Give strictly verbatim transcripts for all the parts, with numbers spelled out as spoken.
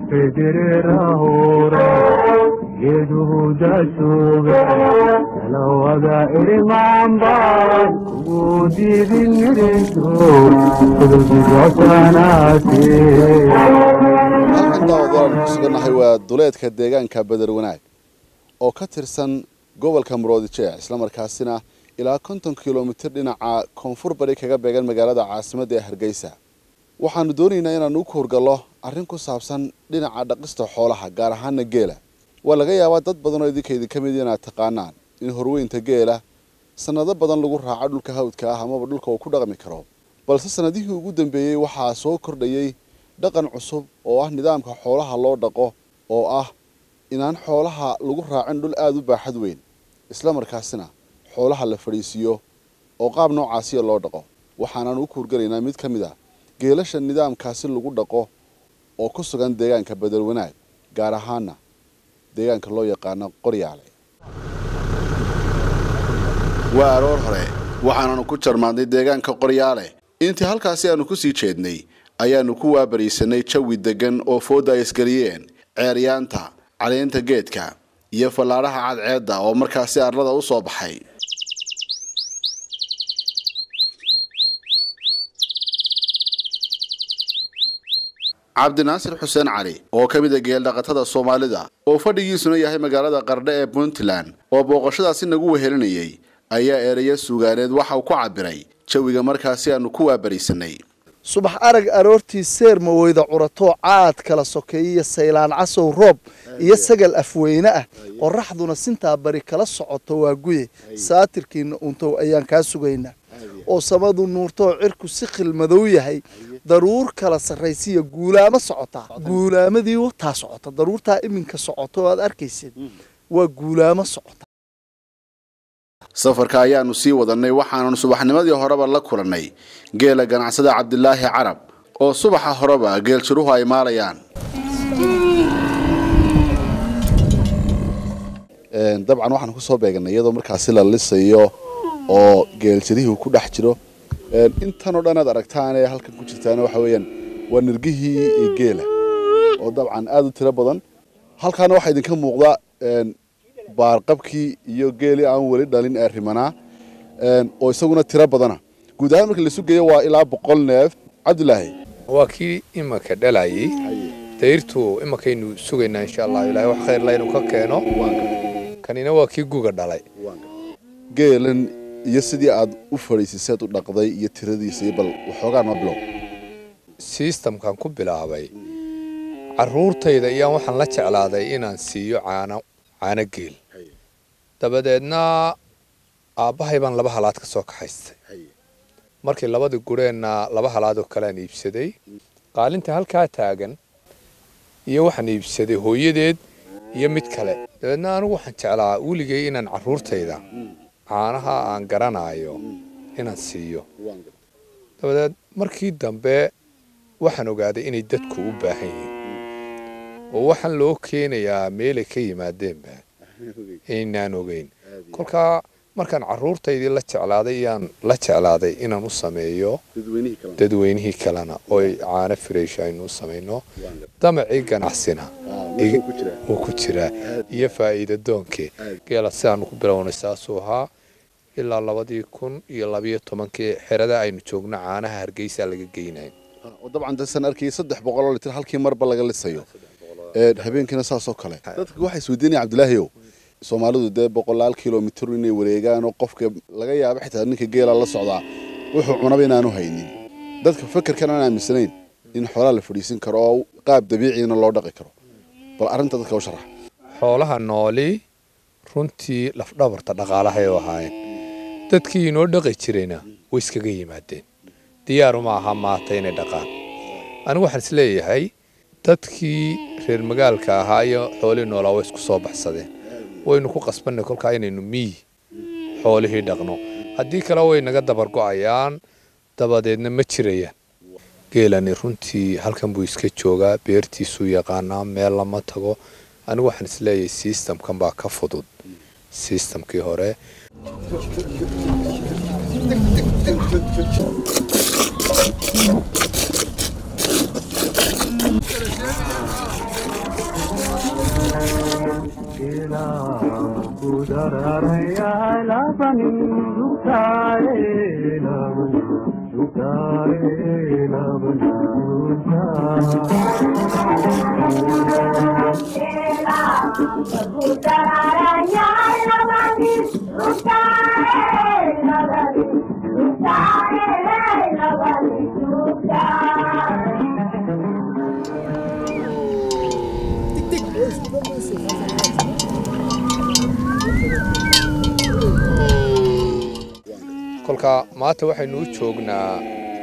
فدريرهورا يدودا سوغا لو ودا إرمان بار ودي بالنريتو قدس جوتاناتي halkan daawadayaal ku sugannahay waa duleedka deegaanka Badar Wanaag oo ka tirsan gobolka Murudijeex isla markaasina ilaa konton kiiloomitir dhinaca koonfur bari kaga beegan magaalada caasimadda ee Hargeysa waxaanu doonaynaa inaanu ku horgalo arrin ku saabsan dhinaca dhaqista xoolaha gaar ahaan geela waa laga yaabaa dad badan oo idinka idin kamid inaad taqaanaan in horweynta geela sanado badan lagu raaco dhulka hawdka ah ama dhulka uu ku dhaqmi karo balse sanadihii ugu dambeeyay waxaa soo kordhayay dhaqan cusub oo ah nidaamka xoolaha loo dhaqo oo ah inaan xoolaha lagu raacin dhul aad u baaxad weyn isla markaasina xoolaha la fariisiyo oo qaab noocaasi loo dhaqo waxaan u kurgalaynaa mid kamid ah geelasha nidaamkaasi lagu dhaqo oo ku sugan deegaanka Badar Wanaag gaar ahaan deegaanka loo yaqaan Qoryaale waa aroor hore waxaanu ku jarmaadnay deegaanka Qoryaale intii halkaasi aanu ku sii jeednay ayaanu ku waabariisanay jawi degan oo fooda isgaliyeen ceeryaanta caleenta geedka iyo falaaraha cadceeda oo markaasi arlada u soo baxay Cabdinaasir Xuseen Cali oo kamid ah geel dhaqatada Soomaalida oo fadhigiisuna yahay magaalada Qardho ee Puntland oo booqashadaasi nagu wehelinayay ayaa ereyo suugaaneed waxa uu ku cabiray jawiga markaasi aanu ku waabariisanay subax arag aroortii seer ma weyda curato caad kala sokeeyo saylaan casow roob iyo sagal afweyna ah qoraxduna sinta bari kala socoto waa guye saatirkiina unto ayaan ka sugaynaa oo samadu nuurto cirku si khilmadow yahay daruur kala sareysiyo guulaama socota guulaamadii wata socota daruurta iminka socoto aad arkaysid waa guulaama socota safarka ayaanu sii wadanay waxaanu subaxnimadii horeba la kulanay geela ganacsada Cabdilaahi Carab oo subaxa horeba geel shiruhu ay maalayaan een dabcan waxaan ku soo beeganay iyadoo markaasi la lisayo oo geel shirihu ku dhex jiro een intan oo dhan aad aragtaan ee halka ku jirtaan waxa weeyaan waa nirgihii geela oo dabcan aad u tiro badan halkaana waxa idin ka muuqda een baarqabkii iyo geeli aan wali dhalin ee rimanaa een oo isaguna tiro badana guud ahaan markii la sugeeyo waa ilaa boqol neef Cabdilaahi waa kii imaka dhalayay deyrtu imakaynu sugaynaa insha Allah Ilaahay wax khayr laynu ka keeno kanina waa kii guga dhalay geelan iyo sidii aad u fariisay u dhaqday iyo tiradiisa bal waxoogaa ma bilow systemkan ku bilaabay caruurtayda iyaan waxaan la jeclaaday inaan siiyo caano caana geel dabadeedna aabahay baan laba halaad ka soo kaxaystay markii labadii gureenna laba halaad oo kale aan iibsaday qaalinta halkaa taagan iyo waxaan iibsaday hooyadeed iyo mid kale dabadeedna anigu waxaan jeclaa weligay inaan caruurtayda caanaha aan garanayo inaan siiyo dabadeed markii dambe waxaan ogaaday inay dadku u baahan yihiin oo waxaan loo keenayaa meelay ka yimaadeenba inaan ogeyn kolka markaan caruurtaydii la jeclaaday iyaan la jeclaaday inaan u sameeyo dadweynihii kalena oo caano fresh aynu u sameeyno damacii ganacsina uu ku jira iyo faa'iido doonkii geela sidaan ku bilownay saasoo ahaa ilaa labadii kun iyo laba iyo tobankii xerada aynu joogno caanaha Hargeysa laga geynay oo dabcan dadsan arkay saddex boqol oo litir halkii marba laga lisayo ee habeenkina saasoo kale dadku waxay isweydiinayaan Cabdilaahi Soomaalidu de boqolaal kiiloomitir inay wareegaan oo qofka laga yaabo xitaa ninka geela la socdaa wuxuu cunaba inaanu haynin dadka fikirkan aan aaminsanayn in xoolaha la fadhiisin karo oo qaab dabiici ah loo dhaqi karo bal arinta dadka u sharax xoolaha nooli runtii laf dhabarta dhaqaalaha ay ahaayeen dadkii inoo dhaqi jirayna way iskaga yimaadeen diyaar uma aha maata inay dhaqaan anigu waxaan is leeyahay dadkii reer magaalka ahaa iyo xoolo noolaa way isku soo baxsadeen waynu ku qasbanay kolka inaynu mii xoolihii dhaqno haddii kale way naga dabar go'ayaan dabadeedna ma jirayaan geelani runtii halkan buu iska joogaa beertiisu yaqaanaa meel lama tago anigu waxaan is leeyahay systemkan baa ka fudud systemkii hore kolka maanta waxaynu u joognaa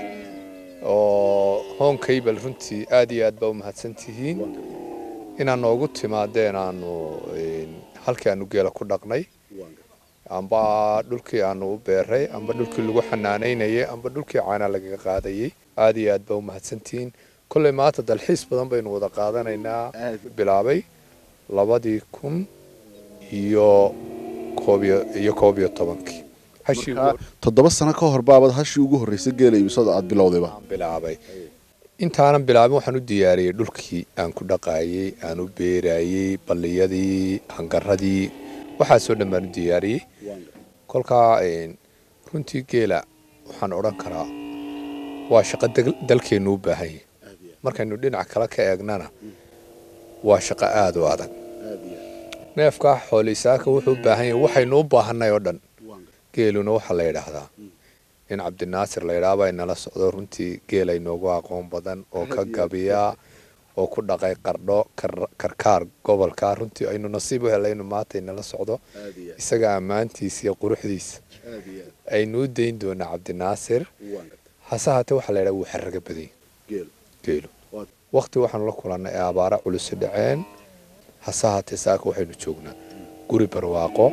oo home cable runtii aad iyo aad baa u mahadsantihiin inaan noogu timaadeen aanu halkii aanu geela ku dhaqnay amba dhulkii aanu u beeray amba dhulkii lagu xanaanaynayay amba dhulkii caana lagaga qaadayay aad iyo aad baa u mahadsantihiin kolley maanta dalxiis badan baynu wada qaadanaynaa bilaabay labadii kun iyo koob iyo koob iyo tobankii toddoba sano ka hor baabad hashii ugu horreysay geela iibsada aad bilowdayba bilaabay intaanan bilaabin waxaan u diyaariyey dhulkii aan ku dhaqaayay aan u beerayay balliyadii hangaradii waxaasoo dhan baan u diyaariyey kolkaa runtii geela waxaan odhan karaa waa shaqo dalkeennu u baahan yahay markaynu dhinac kale ka eegnana waa shaqo aad u adag neefka xoolisaaka wuxuu u baahan yahay waxaynu u baahanay oo dhan geeluna waxaa la yidhaahdaa in cabdinaasir la yidhaahba ay nala socdo runtii geel ay noogu aqoon badan oo ka gabiya oo ku dhaqay qardho karkaar gobolka runtii aynu nasiib u helaynu maanta nala socdo isaga ammaantiisa iyo quruxdiisa aynu u dayn doonaa cabdinaasir hase haatee waxaa la yidhaha wuu xaraga badan geelu waqti waxaanu la kulannay ee abaara culus dhaceen hase haatee saaka waxaynu joognaa guri barwaaqo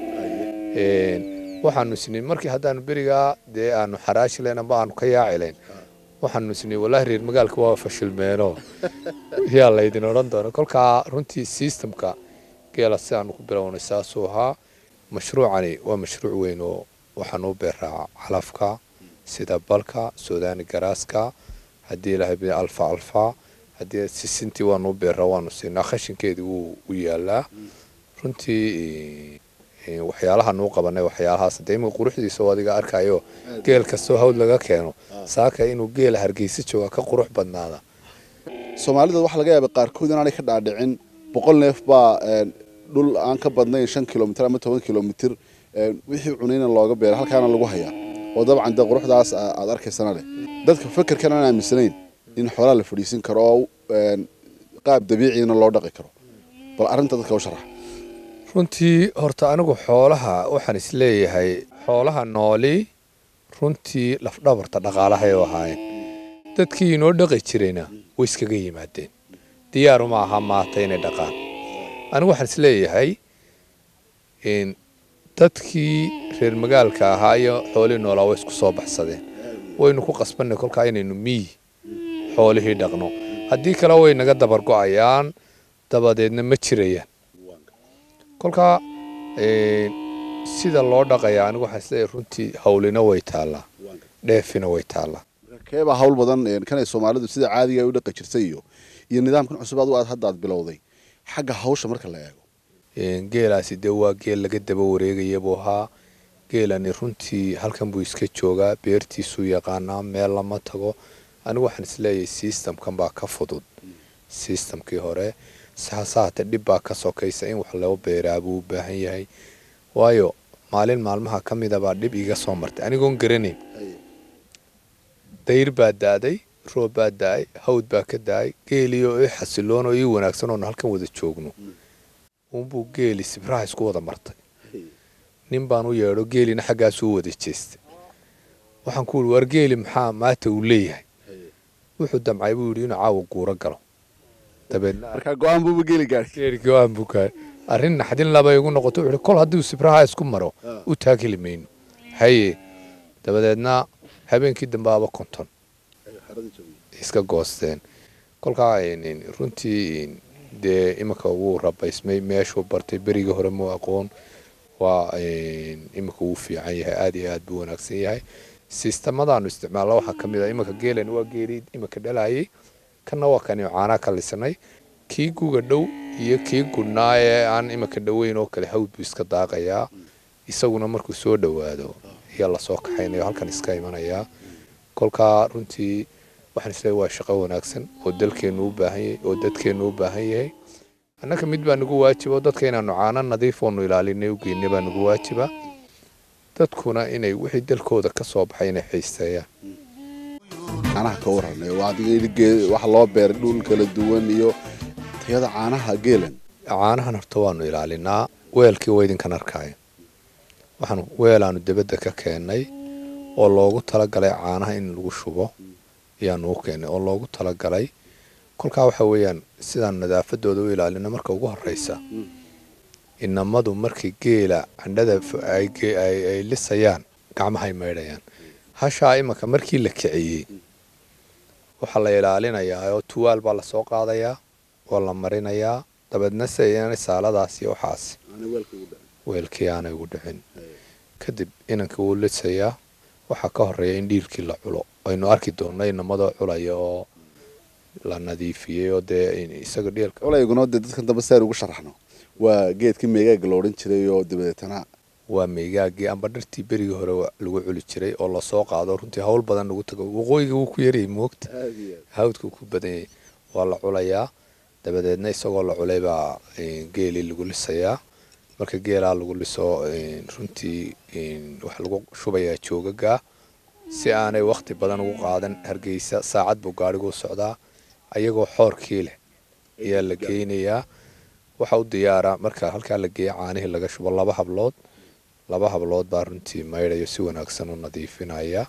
waxaanu isniin markii haddaanu berigaa dee aanu xaraashi layn amba aanu ka yaaci layn waxaanu isniin wallahi reer magaalka waa fashilmeeno yaa laydin odhan doona kolkaa runtii systemka geela si aanu ku bilownay saasuu ahaa mashruucani waa mashruuc weyn oo waxaanu u beeraa calafka sida balka suudaani garaaska haddii ilahay alfa alfa haddii sisintii waanu u beeraa waanu siinaa khashinkeedii wuu u yaalaa runtii waxyaalaha nuu qabanay waxyaalahaas dee imika quruxdiisa oo adiga arkayo geel kastoo hawd laga keeno saaka inuu geela hargeysa jooga ka qurux badnaada soomaalida waxaa laga yaabay qaarkood inaanay ka dhaadhicin boqol neef baa dhul aan ka badnayn shan kilomitir ama toban kilomitir wixii cunayna looga beera halkaana lagu hayaa oo dabcan dee quruxdaas aad arkaysana leh dadka fakerkan aan aaminsanayn in xoolaa la fadhiisin karo oo qaab dabiiciina loo dhaqi karo bal arrinta dadka u sharax runtii horta anigu xoolaha waxaan isleeyahay xoolaha nooli runtii lafdhabarta dhaqaalahay oo ahaayeen dadkii inoo dhaqi jirayna way iskaga yimaadeen diyaaruma aha maata inay dhaqaan anigu waxaan isleeyahay in dadkii reer magaalka ahaa iyo xoolihii noolaa way isku soo baxsadeen waynu ku qasbanay kolkaa inaynu miyi xoolihii dhaqno haddii kale way naga dabar go'ayaan dabadeedna ma jirayaan kolkaa sida loo dhaqaya anigu waxaan isleeyahay runtii hawlina way taallaa dheefina way taallaa keebaa hawl badan kanay soomaalidu sida caadiga ay u dhaqi jirtay iyo iyo nidaamkan cusub adu aad hadda aad bilowday xagga hawsha marka la eego geelaasi dee waa geel laga daba wareegaya buu ahaa geelani runtii halkan buu iska joogaa beertiisuu yaqaanaa meel lama tago anigu waxaan isleeyahay systemkan baa ka fudud systemkii hore sahasaate dhib baa ka sokaysa in wax loo beeraa buu u baahan yahay waayo maalin maalmaha ka mida baa dhib iga soo martay anigoon garanayn dayr baa daaday roob baa daay hawd baa ka daay geeliyo ii xasiloon oo ii wanaagsan oon halkan wada joogno unbuu geeli sibraha isku wada martay nin baan u yeedho geelina xaggaasuu wada jeestay waxaan ku yidhi war geeli maxaa maata uu leeyahay wuxuu damcay buu yidhi inuu caawa guuro galo markaa go-aan buuba geeli gaadhay geeli go-aan buu gaadhay arrin naxdin laba igu noqoto wuxuu kol haddii sibraha isku maro u taageli mayno haye dabadeedna habeenkii dambaaba konton iska goosteen kolkaa runtii dee iminka wuu rabaysmay meeshuu bartay berigii hore muu aqoon waa iminka wuu fiican yahay aad iyo aad buu wanaagsan yahay sistamadaanu isticmaalna waxaa ka mid ah iminka geelan waa geelii iminka dhalayay kana waa kani caanaa ka lisanay kii guga dhow iyo kii gudnaa ee aan imika dhoweyn oo kale hawd buu iska daaqayaa isaguna markuu soo dhowaado ayaa lasoo kaxaynayo halkan iska imanayaa kolkaa runtii waxaan isleeyahay waa shaqo wanaagsan oo dalkeennu u baahan yahay oo dadkeennu u baahan yahay annaka mid baa nagu waajiba oo dadka inaanu caano nadiif oonu ilaalinay u geynay baa nagu waajiba dadkuna inay wixii dalkooda ka soo baxay inay xiiseeyaan caanaha ka waran waxa loo beeray dhul kala duwan iyo tayada caanaha geelan caanahan horta waanu ilaalinaa weelkii waa idinkan arkaayo waxaan weelaanu dibadda ka keennay oo loogu talagalay caanaha in lagu shubo ayaanu u keennay oo loogu talagalay kolkaa waxa weeyaan sidaan nadaafadooda u ilaalina marka ugu horreysa inamadu markii geela candhada ay lisayaan gacmahay maydhayaan hashaa imanka markii la kiciyey waxaa la ilaalinayaa oo tuwaal baa lasoo qaadayaa oo la marinayaa dabeedna si aynay saaladaas iyo waxaas weelkii aanay ugu dhicin kadib inankii wuu lisayaa waxaa ka horreeya in dhiilkii la culo aynu arki doonno inamadoo culaya oo la nadiifiyey oo dee isaga dhiilka culayguna dee dadkan dambe si aynu ugu sharaxno waa geedkii meegaagga la odhan jiray oo dabadeetana waa meegaaggii amba dhartii berigii hore lagu culi jiray oo lasoo qaado runtii hawl badan lagu tago waqooyiga wuu ku yarayay moogta hawdka ku badan yahay waa la culayaa dabadeedna isagoo la culay baa geelii lagu lisayaa marka geelaa lagu liso runtii waxa lagu shubayaa joogaga si aanay waqti badan ugu qaadan hargeysa saacad buu gaadhigu socdaa ayagoo xoorkii leh ayaa la geynayaa waxa u diyaara marka halkaa la geeya caanihii laga shubo laba hablood laba hablood baa runtii maydhayo si wanaagsan u nadiifinaya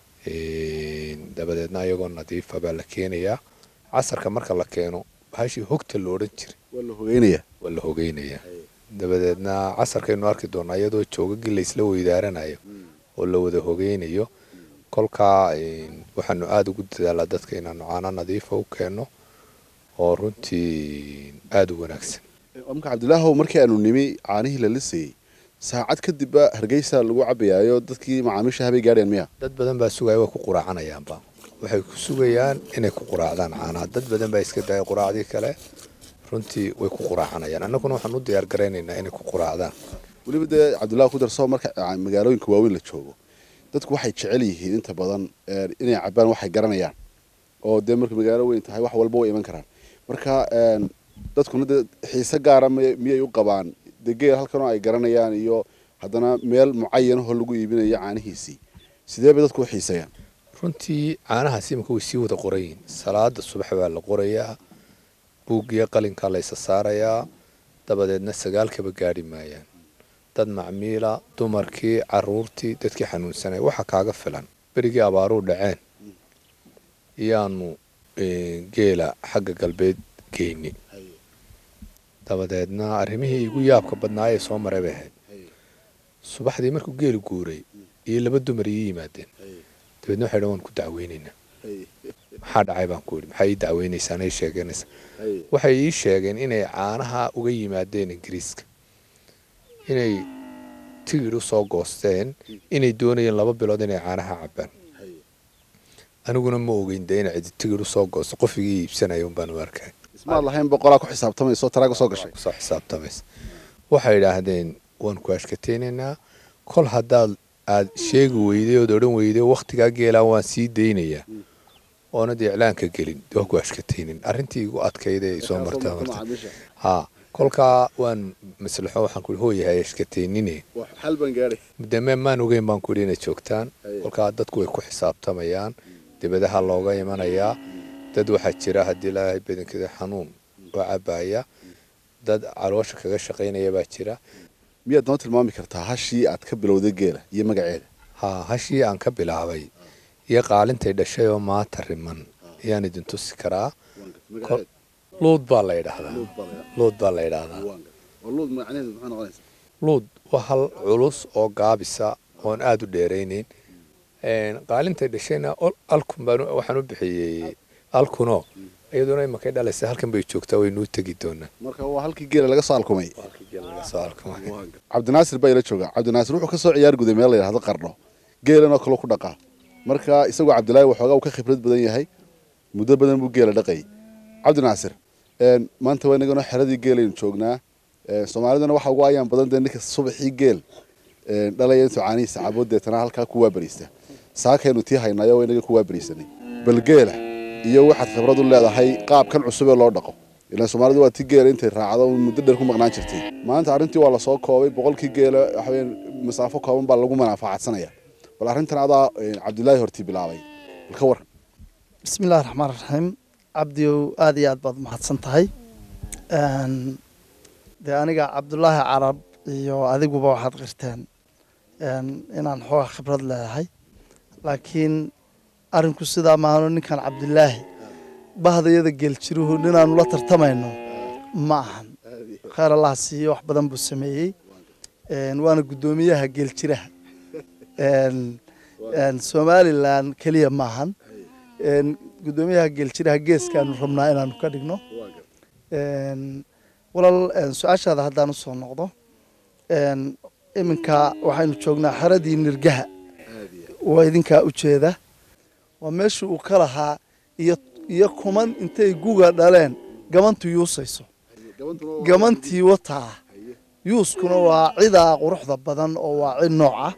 dabadeedna ayagoo nadiifa baa la keenayaa casarka marka la keeno bahashii hogta la odhan jiray waa la hogeynayaa waa la hogeynayaa dabadeedna casarkaynu arki doonaa iyadoo joogagii laysla weydaaranayo oo la wada hogeynayo kolkaa waxaanu aada ugu dadaalaa dadka inaanu caano nadiifa u keenno oo runtii aada u wanaagsan marka cabdilaahow markii aanu nimi caanihii la lisayey saacad kadibba hargeysa lagu cabayaayo dadkii macaamiisha habay gaadheen miya dad badan baa sugaya way ku quraacanayaanba waxay ku sugayaan inay ku quraacdaan caanaha dad badan baa iska daaya quraacdii kale runtii way ku quraacanayaan annaguna waxaan u diyaar garaynaynaa inay ku quraacdaan weliba dee cabdullahi ku darso marka magaalooyinka waaweyn la joogo dadku waxay jecel yihiin inta badan inay cabaan waxay garanayaan oo dee marka magaalo weyn tahay wax walba way iman karaan marka dadkuna dee xiise gaara miyay u qabaan dee geel halkanoo ay garanayaan iyo haddana meel mucayanahoo lagu iibinayo caanihiisii sidee bay dadku u xiiseeyaan runtii caanahaasi imanka way sii wada qorayiin salaada subax baa la qorayaa buuggiyo qalinkaa la isa saarayaa dabadeedna sagaalkaba gaadhi maayaan dad macmiila dumarkii caruurtii dadkii xanuunsanaya waxa kaaga filan berigii abaaruu dhaceen iyaanu geela xagga galbeed geyni dabadeedna arrimihii igu yaabka badnaa ee soo maray bay ahayd subaxdii markuu geelu guuray iyo laba dumar ii yimaadeen dabeedna waxay dhan waan ku dacweynaynaa maxaa dhacay baan ku yidhi maxaa ii dacweynaysaan ay sheeganaysa waxay ii sheegeen inay caanaha uga yimaadeen ingiriiska inay tigidh u soo goosteen inay doonayeen laba bilood inay caanaha cabbaan aniguna ma ogeyn dee inay cidi tigidh u soo goosto qofigii iibsanaya un baan u arkay ismaad lahayn boqolaa ku xisaabtamayso taraaga soo gashay kusoo xisaabtamaysa waxay idhaahdeen waan ku ashkataynaynaa kol haddaad aad sheegi weyday ood odhan weyday wakhtigaa geelaa waan sii daynayaa oonad iclaanka gelin dee waan ku ashkataynin arrintii igu adkayda ay soo martaa marta haa kolkaa waan maslaxo waxaan ku hooyahay ashkataynine xal baan gaadhay deme maan ogeyn baan ku yidhi inay joogtaan kolkaa dadku way ku xisaabtamayaan dibadaha looga imanayaa dad waxaa jira haddii ilaahay badankeda xanuun oo cabaya dad caloosha kaga shaqaynaya baa jira miyaad noo tilmaami kartaa hashii aad ka bilowday geela iyo magaceeda haa hashii aan ka bilaabay iyo qaalintay dhashay oo maanta riman ayaan idin tusi karaa luud baa la yidhaahdaa luud baa la yidhaahdaa luud waa hal culus oo gaabisa oon aada u dheeraynayn qaalintay dhashayna alkun baan waxaan u bixiyey alkuno iyaduna imakay dhalaysa halkan bay joogtaa waynuu tegi doonaa marka waa halkii geela laga soo alkumay laga soo alkumay cabdinaasir baa ila jooga cabdinaasir wuxuu ka soo ciyaar guday meel la yidhahdo qarno geelanoo kaloo ku dhaqaa marka isagoo cabdilaahi waxoogaa uu ka khibrad badan yahay muddo badan buu geela dhaqayay cabdinaasir een maanta waa inaguna xeradii geelaynu joognaa Soomaaliduna waxa ugu ayaan badan de ninka subaxii geel ee dhalay inta caaniisa caboodeetana halka ku waabariista saakaynu tii haynayo waa inaga ku waabariisanay bal geela iyo waxaad khibrad u leedahay qaabkan cusub ee loo dhaqo ilaa Soomaalidu waa tii geel intay raacdo muddo dheer ku maqnaan jirtay maanta arintii waa la soo koobay boqolkii geela waxa weyn masaafo kooban baa lagu manaafacaadsanaya bal arintan adaa Cabdullaahi hortii bilaabay bal ka war bismillaahir rahmaanir rahiim abdiyo aad iyo aad baad mahadsan tahay een de aniga Cabdullaahi Carab iyo adiguba waxaad qirteen een inaan xoog khibrad leeyahay laakiin arinku sida ma ahan ninkan Cabdullaahi bahdayada geeljiruhu ninaanu la tartamayno ma ahan khayr Allah siiyo wax badan buu sameeyay een waana gudoomiyaha geeljiraha een een Somaliland kaliya ma ahan een gudoomiyaha geeljiraha geeskaanu rabnaa inaanu ka dhigno een walal su'aashaada haddaan soo noqdo een iminka waxaynu joognaa xaradii nirgaha waa idinka u jeeda waa meesha uu ka lahaa iyo iyo kuman intay guga dhaleen gabantu yuusayso gabantii wataa yuuskuna waa cida quruxda badan oo waa cid nooc ah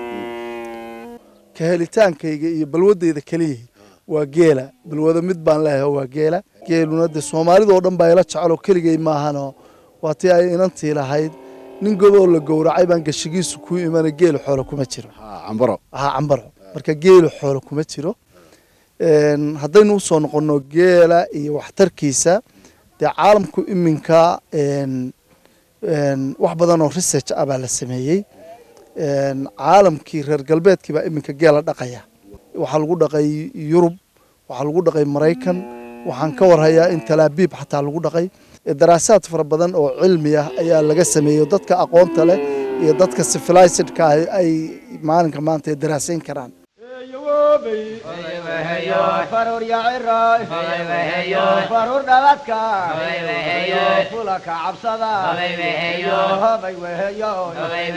ka helitaankayga iyo balwadeyda kaliya waa geela balwada mid baan leeyahay waa geela geeluna de Soomaalidu oo dhan baa ila jecel oo kaligay ma ahano waa tii ay inantii lahayd nin gobo la gowracay baan gashigiisu ku imanay geel xoolo kuma jiro ha cambaro ha cambaro marka geel xoolo kuma jiro een haddaynu soo noqono geela iyo waxtarkiisa de caalamku iminka een een wax badan oo research ah baa la sameeyay een caalamkii reer galbeedkii baa iminka geela dhaqaya waxa lagu dhaqay Yurub waxa lagu dhaqay Mareykan waxaan ka warhayaa in Talaabiib xataa lagu dhaqay daraasaad fara badan oo cilmi ah ayaa laga sameeyay dadka aqoonta leh iyo dadka civilized ka ay maalinka maanta daraasayn karaan farur ya ciray farur dhaladka fulaka cabsada habay weheyo habay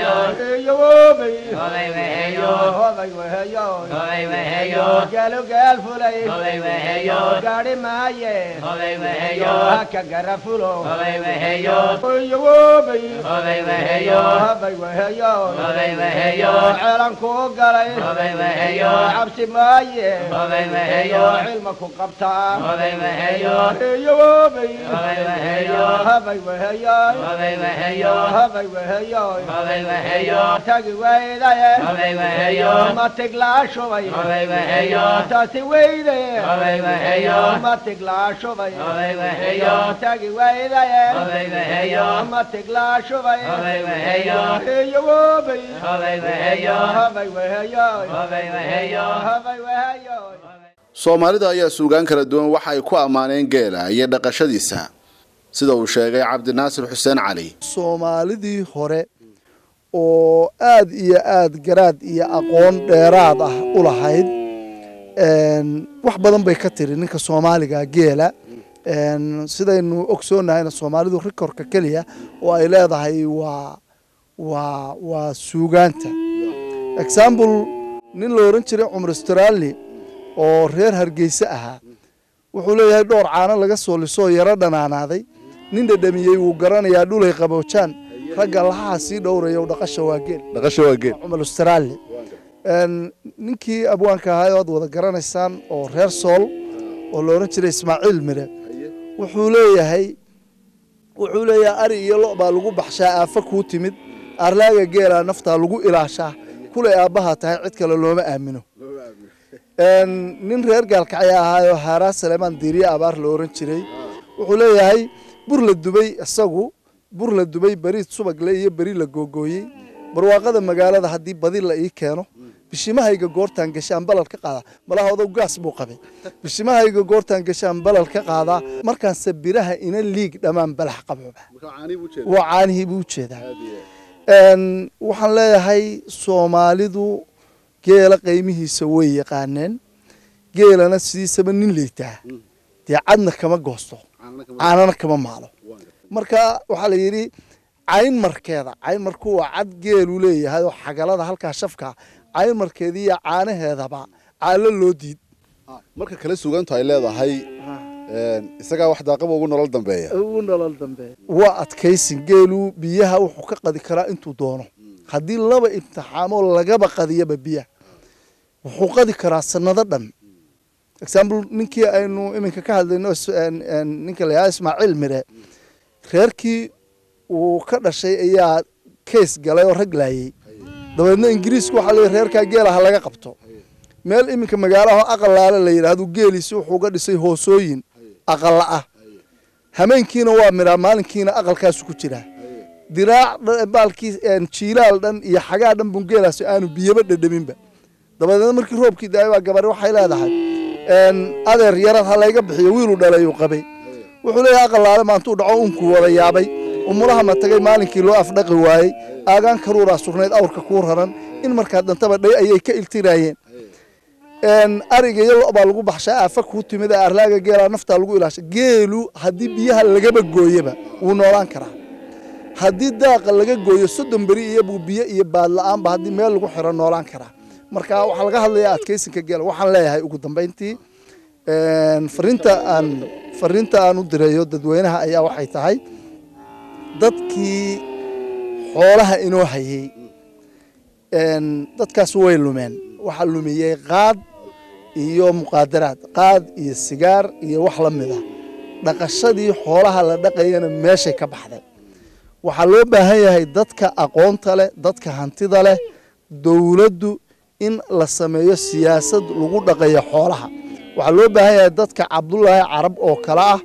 weheyo galu gal fulay gaari maaye haka garafulo habay weheyo habay weheyo ceelan ku galay cabsi maaye cilma ku qabtaa habay weheyo habay weheyo tagi weydaye ma tiglaashubay taasi weydaye ma tiglaashubay tagi weydaye ma tiglaashubay Soomaalida ayaa suugaan kala duwan waxa ay ku amaaneen geela iyo dhaqashadiisa sida uu sheegay Cabdinaasir Xuseen Cali Soomaalidii hore oo aad iyo aad garaad iyo aqoon dheeraad ah u lahayd een wax badan bay ka tiri ninka Soomaaliga geela een sidaynu ogsoonahay Soomaalidu rekorka kaliya oo ay leedahay waa waa waa suugaanta example nin loo oran jiray Umar Australia oo reer Hargeysa ahaa wuxuu leeyahay dhowr caano laga soo lisoo yara dhanaanaaday nin dhadhamiyay uu garanayaa dhulay qaboojaan ragga laha si dhowrayo dhaqasho waa geel dhaqasho waa geel Umar Australia een ninkii abwaanka ahaa oo wada garanaysaan oo reer Sool oo loo oran jiray Ismaaciil Mire wuxuu leeyahay wuxuu leeyahay ari iyo lo baa lagu baxshaa aafa ku timid arlaaga geela nafta lagu ilaashaa kule aabaha tahay cid kale looma aamino een nin reer gaalkacay ahaa oo Haara Saleeman Diiriye abaar loo oran jiray wuxuu leeyahay bur la dubay isagu bur la dubay bariid subag le iyo bari la googooyay barwaaqada magaalada hadii badi la ii keeno bishimahayga goortaan gashaan balal ka qaada malahooda gaas buu qabay bishimahayga goortaan gashaan balal ka qaada markaan sabiraha ina liig dhamaan balax qabooba waa caanihi buu jeedaa een waxaan leeyahay Soomaalidu geela qiimihiisa way yaqaaneen geelana sidiisaba nin leeytaa tii cadna kama goosto caanana kama maalo marka waxa la yiri cayn markeeda cayn markuu waa cad geelu leeyahay oo xagalada halka shafka cayn markeedii caanaheedaba caalo loo diid marka kala suugantu ay leedahay isagaa wax daaqaba ugu nolol dambeeya ugu nolol dambeeya waa adkaysin geelu biyaha wuxuu ka qadi karaa intuu doono haddii laba imtixaamo lagaba qadiyaba biyaha wuxuu qadi karaa sanado dhan example ninkii aynu iminka ka hadlayno ninka la yidhahdo Ismaaciil Mire reerkii uu ka dhashay ayaa case galay oo rag laayay dabeedna ingiriisku waxa la reerka geelaha laga qabto meel iminka magaalaha aqalaale la yiraahdo geeliisi wuxuu ga dhisay hoosooyin aqal ah hameenkiina waa mira maalinkiina aqalkaas ku jira diraac baalkii aan jiilaal dhan iyo xagaa dhan bun geelaasi aanu biyaba dhadhaminba dabadeedna markii roobkii daay waa gabar waxay leedahay een adeer yarad halayga bixiyo wiil u dhalay uu qabay wuxuu leeyahay aqalaale maanta uu dhaco unku wada yaabay umulaha ma tagay maalinkii loo afdhaqi waayay aagaan karuura surneed awrka ku raran in marka dantaba dhay ayay ka iltiraayeen een ariga yalo baa lagu baxshaa afa ku timid arlaaga geela nafta lagu ilaashay geelu hadii biyaha lagaba gooyaba uu noolaan karaa hadii daaqa laga gooyo soddon bari iyo biyo iyo baad la'aan ba hadii meel lagu xiro noolaan karaa marka waxa laga hadlayaa adkeysinka geela waxaan leeyahay ugu dambeyntii een fariinta aan fariinta aan u direeyo dadweynaha ayaa waxay tahay dadkii xoolaha inoo hayay een dadkaas way lumeen waxa lumiyay qaad iyo muqaadaraad qaad iyo sigaar iyo wax la mid ah dhaqashadii xoolaha la dhaqayana meeshay ka baxday waxa loo baahan yahay dadka aqoonta leh dadka hantida leh dawladdu in la sameeyo siyaasad lagu dhaqayo xoolaha waxa loo baahan yahay dadka Cabdullaahi Carab oo kala ah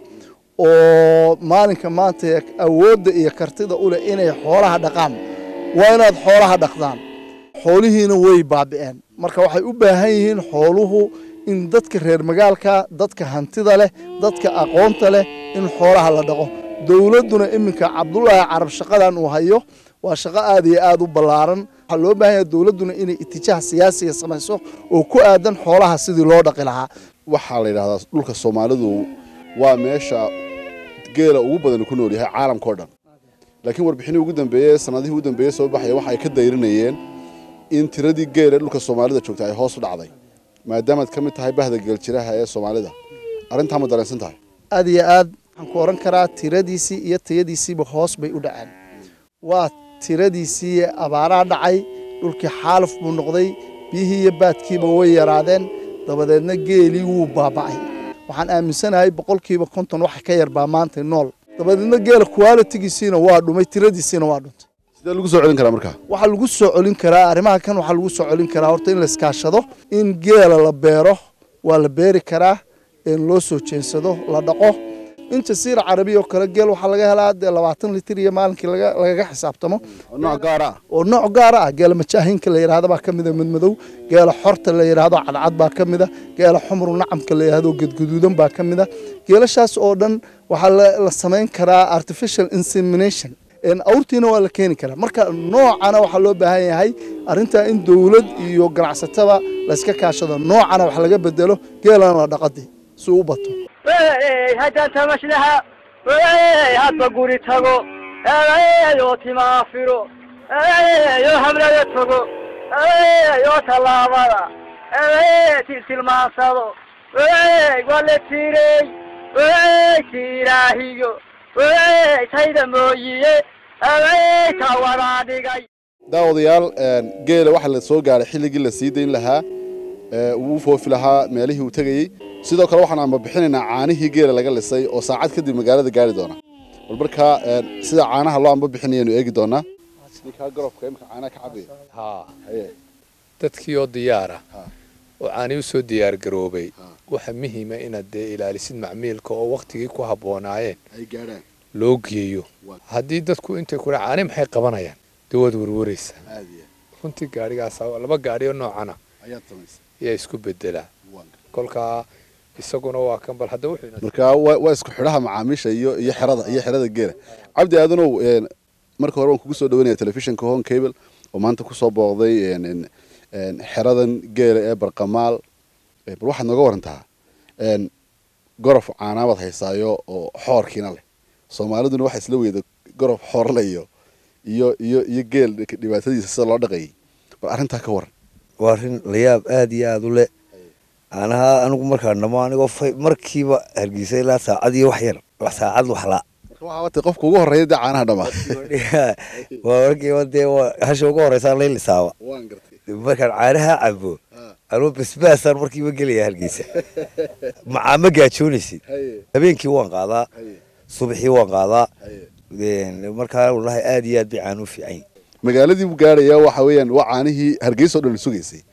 oo maalinka maanta awoodda iyo kartida u leh inay xoolaha dhaqaan waa inaad xoolaha dhaqdaan xoolihiina way baabi'een marka waxay u baahan yihiin xooluhu in dadka reer magaalka dadka hantida leh dadka aqoonta leh in xoolaha la dhaqo dawladuna iminka Cabdullaahi Carab shaqadan uu hayo waa shaqo aad iyo aad u ballaaran waxa loo baahan yahay dawladuna inay itijaah siyaasi samayso oo ku aadan xoolaha sidii loo dhaqi lahaa waxa la yiraahdaa dhulka Soomaalidu waa meesha geela ugu badan ku nool yahay caalamka oo dhan laakiin warbixinii ugu dambeeyay sanadihii ugu dambeeyay soo baxay waxa ay ka dayrinayeen in tiradii geela dhulka Soomaalida joogtay ay hoos u dhacday maadaama ka mid tahay bahda geel jiraha ee Soomaalida arinta ma dareensan tahay aad iyo aad waxaan ku oran karaa tiradiisii iyo tayadiisiiba hoos bay u dhaceen waa tiradiisii abaaraha dhacay dhulkii xaaluf buu noqday biyihii iyo baadkiiba way yaraadeen dabadeedna geelii wuu baaba'ay waxaan aaminsanahay boqolkiiba konton wax ka yar baa maanta nool dabadeedna geela quality-giisina waa dhumay tiradiisina waa dhuntay sidee lagu soo celin karaa markaa waxa lagu soo celin karaa arrimaha kan waxa lagu soo celin karaa horta in la iskaashado in geela la beero waa la beeri karaa in loo soo jeensado la dhaqo in jasiira carabiga oo kale geel waxa laga helaa labaatan litir iyo maalinkii laga laga xisaabtamo nooc gaar ah oo nooc gaar ah geel majaahinka la yiraahdo baa kamid ah madmadow geel xorta la yiraahdo cadcad baa kamid ah geel xumru nacamka la yiraahdo gadgaduudan baa kamid ah geelashaas oo dhan waxa la sameyn karaa artificial insemination in awrtiina waa la keeni karaa marka noocana waxa loo baahan yahay arinta in dawlad iyo ganacsatada la iska kaashado noocana wax laga bedelo geelana la dhaqadi si uu bato hey hadan tamashlaha hey hadba guri tago hey yo timaafiro hey yo hamlada tago hey yo talaabada hey tiltilmaasado hey wala tiray hey tirahiyo hey sayda mooyiye hey tawaradigay daawadayaal geela waxa la soo gaaray xilligii la sii deyn lahaa uu foofi lahaa meelihii uu tagayay sidoo kale waxaan ama bixinaynaa caanihii geela laga lisay oo saacad kadib magaalada gaari doona bal marka sida caanaha loo amba bixinaynu eegi doonaa ninka garobka imka caanaha ka cabay ha dadkii oo diyaar ah oo caani u soo diyaar garoobay waxa muhiim ah inaad ilaalisid macmiilka oo waqtigii ku haboonaayeen ay gaaraan loo geeyo haddii dadku intay ku caani maxay qabanayaan dawad warwaraysa aadiya runtii gaarigaas laba gaari oo noocana ayaa tamaysa yaa isku bedela kolka isaguna waa kan bal hadda wuxuu marka waa isku xidhaha macaamiisha iyo iyo xirada iyo xirada geela cabdi aadanow een marka hore waan kugu soo dhaweynaya telefishinka Home Cable oo maanta ku soo booqday een een xiradan geela ee Barqamaal bal waxaad naga warantaa een gorof caanaabad haysaayo oo xoorkiina leh Soomaaliduna waxa isla weeydo gorof xoor leh iyo iyo iyo iyo geel dhibaatadiisa sida loo dhaqay bal arinta ka waran waa arin la yaab aad iyo aad u leh caanaha anigu markaan dhamo anigoo markiiba hargeysa ilaa saacad iyo wax yar wax saacad wax la waxaa watay qofka ugu horreeya dee caanaha dhamaa waa markiiba dee hasha ugu horreysaa laylisaaba markaan caanaha cabo anuu basbaasaan markiiba gelaya hargeysa macaa ma gaajoonaysid habeenkii waan qaadaa subaxii waan qaadaa markaa walahi aad iyo aad bay caanu fiican magaaladii buu gaarayaa waxa weeyaan waa caanihii hargeysa oo dhan sugaysay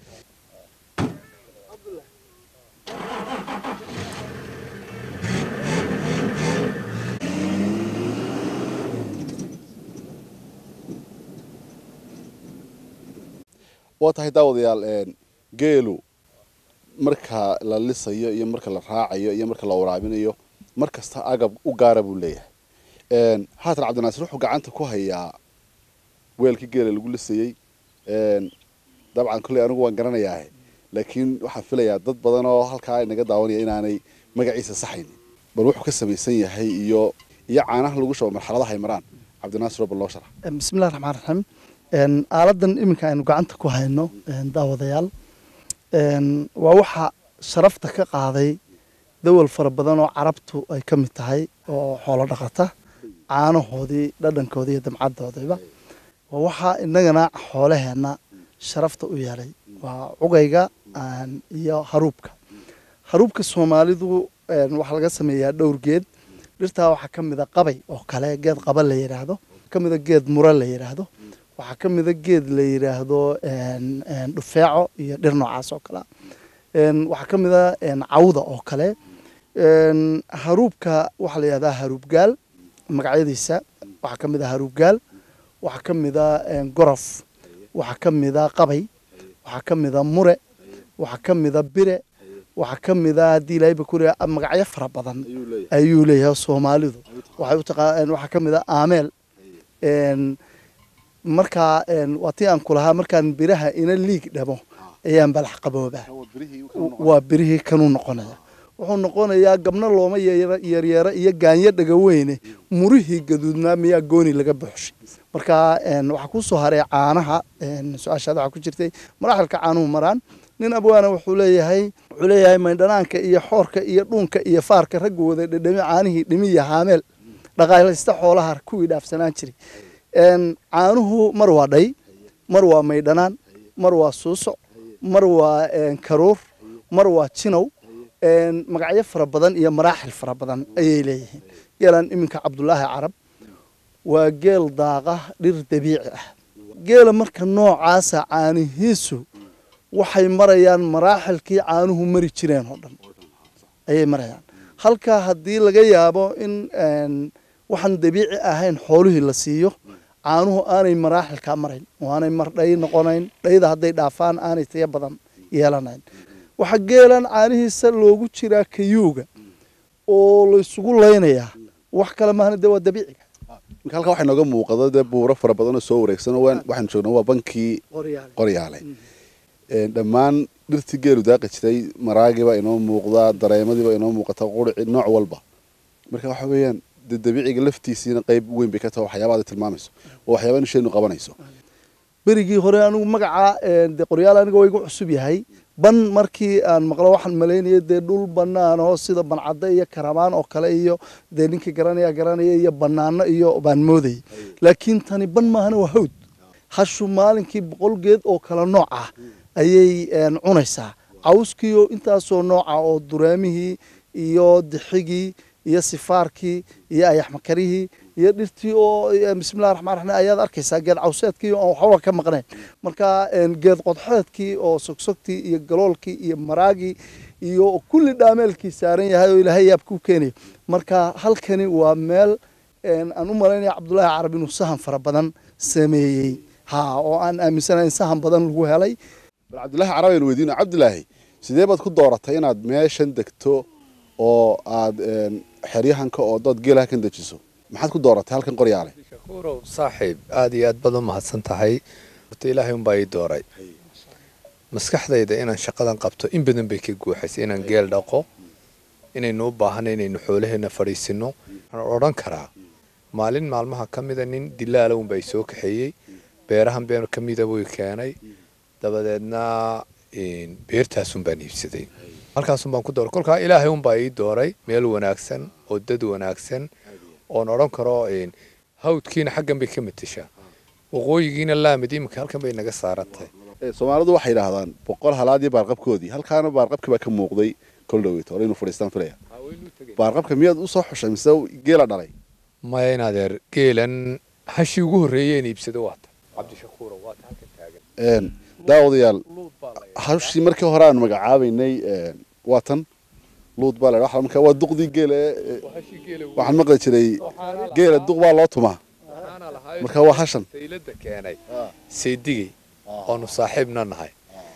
waa tahay daawadayaal geelu marka la lisayo iyo marka la raacayo iyo marka la waraabinayo mar kasta agab u gaara buu leeyahay haatan cabdinaasir wuxuu gacanta ku hayaa weelkii geela lagu lisayey dabcan kulley anigu waan garanayaa laakiin waxaan filayaa dad badan oo halkaa inaga daawanaya inaanay magaciisa saxayn bal wuxuu ka samaysan yahay iyo iyo caanaha lagu shubo marxaladaha ay maraan cabdinaasir bal loo sharax bismillahi raxmaani raxiim aaladan iminka aynu gacanta ku hayno daawadayaal waa waxa sharafta ka qaaday dawal fara badan oo carabtu ay ka mid tahay oo xoolo dhaqata caanahoodii dhadhankoodii iyo damcadoodiiba waa waxa inagana xoolaheenna sharafta u yeelay waa cugayga iyo haruubka haruubka soomaalidu waxaa laga sameeyaa dhowr geed dhirtaa waxaa ka mid a qabay oo kale geed qaba la yidhaahdo ka mid a geed mura la yidhaahdo waxaa ka mid a geed la yidhaahdo dhufeeco iyo dhir noocaas oo kale waxaa ka mid a cawda oo kale haruubka waxaa la yidhahdaa haruubgaal magacyadiisa waxaa ka mid a haruubgaal waxaa ka mid a gorof waxaa ka mid a qabay waxaa ka mid a mure waxaa ka mid a bire waxaa ka mid a haddii ilaahay bakuriya magacyo fara badan ayuu leeyahay soomaalidu waxay u taqaa waxaa ka mid a aameel markaa waa tii aan ku lahaa markaan biraha ina liig dhabo ayaan balax qaboobaa waa birihii kanuu noqonaya wuxuu noqonayaa gabna looma yaryeero iyo gaanyo dhagaweyne murihii gaduudnaa miyaa gooni laga buuxshay markaa waxaa ku soo haray caanaha su-aashaada waxaa ku jirtay maraaxilka caanuhu maraan nin abwaana wuxuu leeyahay wuxuu leeyahay maydhanaanka iyo xoorka iyo dhuunka iyo faarka raggu wada dhedhami caanihii dhimiya haameel dhaqaalaysta xoolaha kuwii dhaafsanaan jiray caanuhu mar waa dhay mar waa maydhanaan mar waa suusoc mar waa karuur mar waa jinow magacyo fara badan iyo maraaxil fara badan ayay leeyihiin geelan iminka cabdulaahi carab waa geel daaqa dhir dabiici ah geela marka noocaasa caanihiisu waxay marayaan maraaxilkii caanuhu mari jireen oo dhan ayay marayaan halkaa haddii laga yaabo in waxaan dabiici ahayn xoolihii la siiyo caanuhu aanay maraaxilkaa marayn oo aanay mar dhay noqonayn dhayda hadday dhaafaan aanay tayo badan yeelanayn waxaa geelan caanihiisa loogu jiraa kayuuga oo la isugu laynayaa wax kale maahna dee waa dabiiciga marka halkaa waxaa nooga muuqda dee buuro fara badan oo soo wareegsan oo waxaan joognaa waa bankii qoryaale dhammaan dhirtii geelu daaqi jiray maraagiiba inoo muuqdaa dareemadiiba inoo muuqata qurici nooc walba marka waxa weeyaan dee dabiiciga laftiisiina qayb weyn bay ka tahay waxyaabaha aad tilmaamayso oo waxyaaba nishaynu qabanayso berigii hore anigu magaca dee qoryaal aniga waa igu cusub yahay ban markii aan maqlo waxaan malaynaya dee dhul banaan oo sida bancadda iyo karamaan oo kale iyo dee ninkii garanaya garanaya iyo banaano iyo baan moodayay laakiin tani ban maahana waa hawd hashu maalinkii boqol geed oo kale nooc ah ayay cunaysaa cawskiiyo intaasoo nooca oo dureemihii iyo dixigii iyo sifaarkii iyo ayaxmakarihii iyo dhirtii oo bismillahi raxmaan raxiim ayaad arkaysaa geed cawseedkii oo waxba ka maqnayn marka geed qodxeedkii oo sogsogtii iyo galoolkii iyo maraagii iyo kulli dhaameelkii saaran yahay oo ilaahay yaab ku keenay marka halkani waa meel aan u malaynaya cabdulaahi carab inuu sahan fara badan sameeyey ha oo aan aaminsanayn sahan badan lagu helay bal cabdulaahi carab aynu weydiino cabdulaahi sidee baad ku dooratay inaad meeshan degto oo aad xeryahanka oo dad geelaha kan dejiso maxaad ku dooratay halkan qoryaale shakuurow saaxiib aad iyo aad baad u mahadsan tahay horta ilaahay unbaa ii dooray maskaxdayda inaan shaqadan qabto in badan bay ka guuxaysay inaan geel dhaqo inaynu u baahana inaynu xoolaheena fadhiisino waxaan odhan karaa maalin maalmaha ka mida nin dilaala unbaa soo kaxeeyey beerahan beer ka mida buu keenay dabadeedna beertaasun baan iibsaday halkaasun baan ku dooray kolkaa ilaahay unbaa ii dooray meel wanaagsan oo dad wanaagsan oon odhan karo hawdkiina xaggan bay ka matashaa waqooyigiina laamid iminka halkan bay naga saarantay soomaalidu waxay yidhaahdaan boqol halaadii baarqabkoodii halkaana baarqabkii baa ka muuqday kol dhaweyto hore inuu fadhiistaan filaya baarqabka miyaad u soo xushay mise geela dhalay maya in adeer geelan hashii ugu horreeyeen iibsado waata cabdishakuura waata halkan taagan daawadayaal hashii markii hore aan magacaabaynay waatan luud baa la waxa markaa waa duqdii geela waxaan maqli jiray geela duq baa loo tumaa markaa waa hashan saylada keenay saydigay oonu saaxiibna nahay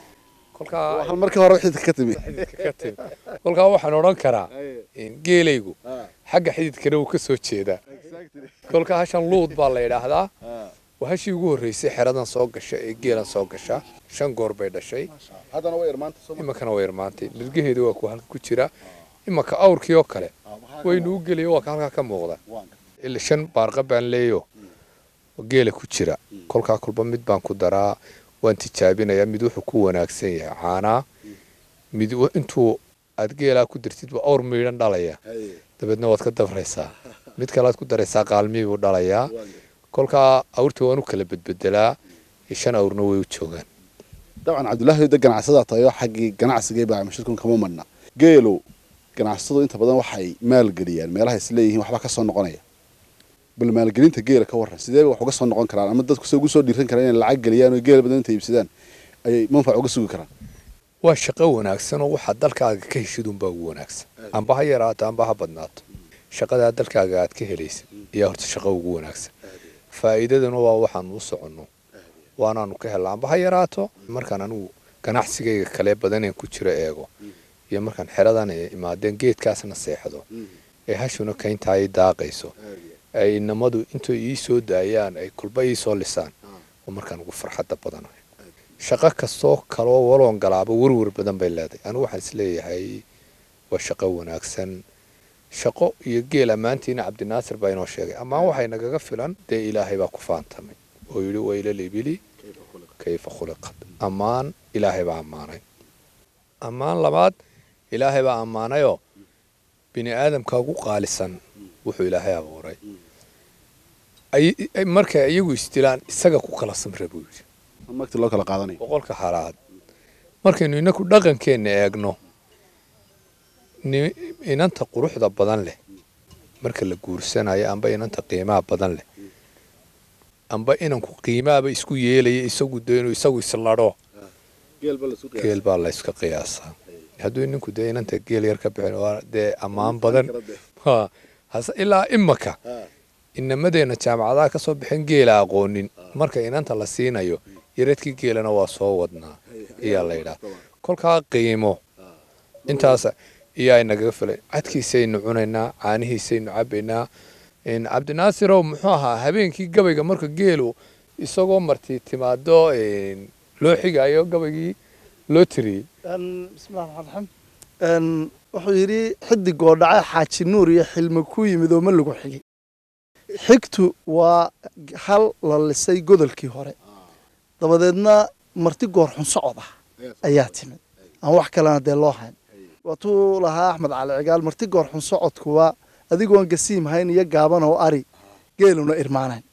kolkaa hal markii hore xididka ka timi ka timi kolkaa waxaan odhan karaa in geelaygu xagga xididkana uu ka soo jeedaa kolkaa hashan luud baa la yidhaahdaa waa hashii ugu horreysay xeradan soo gasha ee geelan soo gasha shan goor bay dhashay haddana way irmaantay imankana way irmaantay nirgaheeda waa kuwa halka ku jira imanka awrkii oo kale waynu u geliya waa ka halkaa ka muuqda ila shan baarqa baan leeyo geela ku jira kolkaa kulba mid baan ku daraa waan tijaabinayaa mid wuxuu ku wanaagsan yahay caanaa mid intuu aad geelaa ku dirtid waa awr miidhan dhalaya dabeedna waad ka dabraysaa mid kale aad ku daraysaa qaalmii buu dhalayaa kolkaa awrtii waan u kala bedbedelaa shan awrna way u joogaan dabcan cabdullaahi da ganacsada tayo xaggii ganacsiga baa mashirkun kama madna geelo ganacsadu inta badan waxay maalgeliyaan meelaha is leeyihiin waxba ka soo noqonaya bal maalgelinta geela ka waran sidee wax uga soo noqon karaan ama dadku soo ugu soo dhiiran karaan inay lacag geliyaan oo geel badan inta iibsadaan ay manfac uga sugi karaan waa shaqo wanaagsan oo waxa dalkaaga ka heshidun baa ugu wanaagsan amba ha yaraato amba ha badnaato shaqada dalkaaga aad ka helaysid ayaa horta shaqo ugu wanaagsan faa'iidaduna waa waxaan u soconno waanaanu ka helnaa amba ha yaraato markaan anigu ganacsigayga kale badaneen ku jiro eego iyo markaan xeradan imaadeen geedkaasna seexdo ee hashuna kaynta ay daaqayso ay namadu intuu ii soo daayaan ay kulba ii soo lisaan oo markaan ugu farxadda badanahay shaqo kastoo kaloo waloon galaaba warwar badan bay leedahay anigu waxaan isleeyahay waa shaqo wanaagsan shaqo iyo geel ammaantiina cabdinaasir baa inoo sheegay ammaan waxay nagaga filan dee ilaahay baa ku faantamay oo yidhi wayla libili kayfa khuliqad ammaan ilaahay baa ammaanay ammaan labaad ilaahay baa ammaanayoo bini aadamka ugu qaalisan wuxuu ilaahay abuuray markay iyagu isdilaan isaga ku kala samra buu yidhi magti loo kala qaadanayo boqolka halaad markaynu inaku dhaqankeenna eegno inanta quruxda badan leh marka la guursanayo amba inanta qiimaha badan leh amba inanku qiimaaba isku yeelaya isagu dee inuu isagu isladho geel baa la iska qiyaasaa hadduu ninku dee inanta geel yar ka bixin waa dee ammaan badan ilaa imaka inamadeenna jaamacadaha ka soo bixin geela aqoonin marka inanta la siinayo yaradkii geelana waa soo wadnaa ayaa la yidhaha kolkaa qiimo intaas iyaa inagaga filay cadkiisaynu cunaynaa caanihiisaynu cabbaynaa cabdinaasirow muxuu ahaa habeenkii gabayga marka geelu isagoo marti timaado loo xigayo gabaygii loo tiriyey bismillahi raxmaan raxiim wuxuu yidhi xidigoo dhacay xaaji nuur iyo xilmo ku yimid oo ma lagu xigay xigtu waa hal la lisay godolkii hore dabadeedna marti goor xun socod ah ayaa timid aan wax kalena dee loo hayn waatuu lahaa axmed cali cigaal marti goor xun socodku waa adigoon gasiim hayn iyo gaaban oo ari geeluna irmaanayn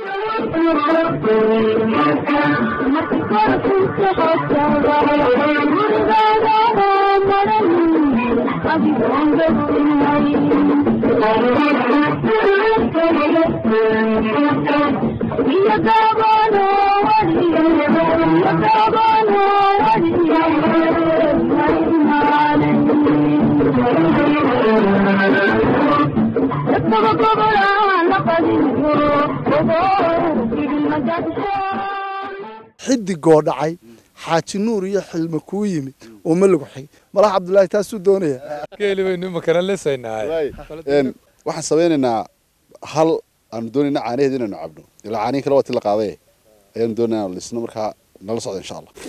xidigoo dhacay xaaji nuur iyo xilmo kuu yimid oo ma lagu xigay malax cabdullaahi taasuu doonaya geeli baynu imakana lisaynahay waxaan samaynaynaa hal aanu doonaynaa caanaheeda inaynu cabno ilaa caanihin kale waa ti la qaaday ayaanu doonayna inanu lisno markaa nala socda insha allah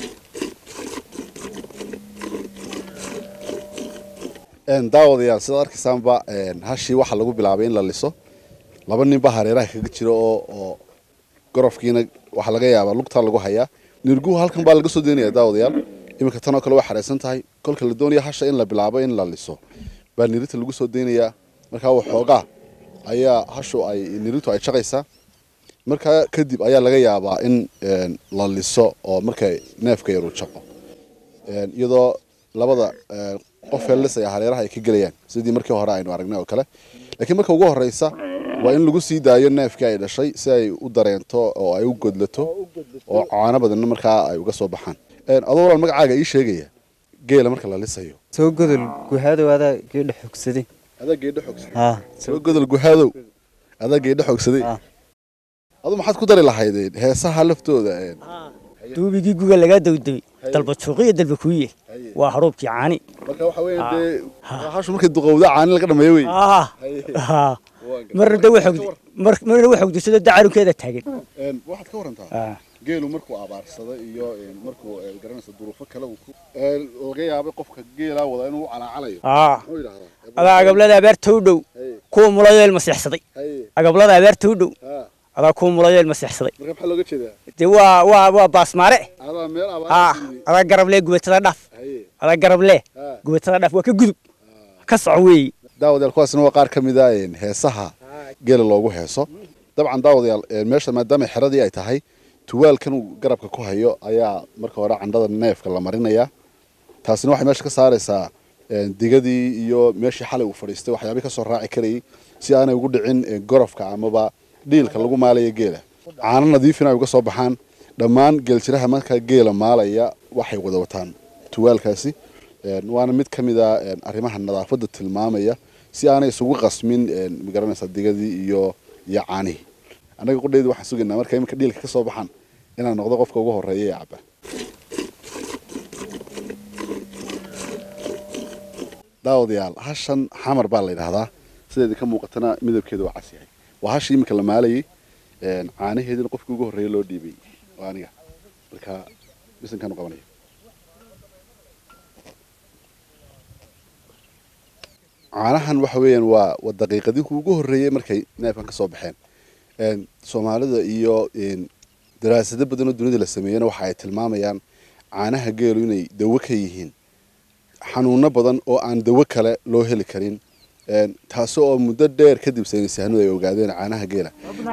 daawadayaal sidaad arkaysaanba hashii waxaa lagu bilaabay in la liso laba nin baa hareeraha kaga jira oo oo gorofkiina waxaa laga yaabaa lugtaa lagu hayaa nirguhu halkan baa laga soo daynaya daawadayaal iminka tan oo kale waa xareysan tahay kolka la doonayo hasha in la bilaabo in la liso baa nirita lagu soo deynayaa markaa waxoogaa ayaa hashu ay niritu ay shaqaysaa markaa kadib ayaa laga yaabaa in la liso oo markay neefka yar uu shaqo iyadoo labada qof helis ay hareeraha ay ka galayaan sidii markii hore aynu aragnay oo kale laakiin marka ugu horeysa waa in lagu sii daayo neefkii ay dhashay si ay u dareento oo ay u godlato oo caano badanna markaa ay uga soo baxaan adoo walaal magacaaga ii sheegaya geela marka la lisayo soo godol guhaadow adaa geedha xogsaday adaa geedha xogsaday haa soo godol guhaadow adaa geedha xogsaday adu maxaad ku dari lahaydeen heesaha laftooda duubigii guga laga dawdabay dalba suuqiya dalba kuuye waa haroobkii caani marka waxa weeye hashu markay duqowda caani laga dhameeyo way haa marna dawa xogdi marna waxa xogdi sida dacarunkeeda taagan een waxaad ka warantaa geelu markuu abaarsado iyo markuu garanaysa duruufo kale uu ee laga yaabo qofka geela wada inuu calaacalayo aa adaa agablada abaarta u dhow kuwa mulayeel masixsaday agablada abaarta u dhow adaa kuwa mulayeel masixsaday marka waxa looga jeedaa de waa waa waa baasmaare adaa meel abaar adaa garab lee gubatada dhaaf adaa garab lee gubatada dhaaf waa ka gudub ka soco weey daawadayaal kuwaasna waa qaar ka mid ah heesaha geela loogu heeso dabcan daawadayaal meesha maadaama xiradii ay tahay tuwaalkan uu garabka ku hayo ayaa marka hore candhada neefka la marinaya taasina waxay meesha ka saaraysaa digadii iyo meeshii xalay uu fadhiistay waxyaabay ka soo raaci karayay si aanay ugu dhicin gorofka amaba dhiilka lagu maalayo geela caano nadiifina ay uga soo baxaan dhammaan geeljiraha markaa geela maalaya waxay wada wataan tuwaalkaasi waana mid ka mid ah arrimaha nadaafadda tilmaamaya si aanay isugu qasmin magaranaysa digadii iyo iyo caanihii anaga qudheedu waxaan sugaynaa marka iminka dhiilka ka soo baxaan inaan noqdo qofka ugu horeeya ee cabba daawadayaal hashan xamar baa la yidhaahdaa sideedii ka muuqatana midabkeedu waa cas yahay waa hashii iminka la maalayay caanaheedina qofkii ugu horreeya loo dhiibay waa aniga marka bisankaan u qabanaya caanahan waxa weeyaan waa waa daqiiqadii ugu horreeyay markay neefkan ka soo baxeen soomaalida iyo daraasado badan oo dunida la sameeyana waxa ay tilmaamayaan caanaha geelu inay dawo ka yihiin xanuuno badan oo aan dawo kale loo heli karin taasoo oo muddo dheer kadib saynisyahanadu ay ogaadeen caanaha geela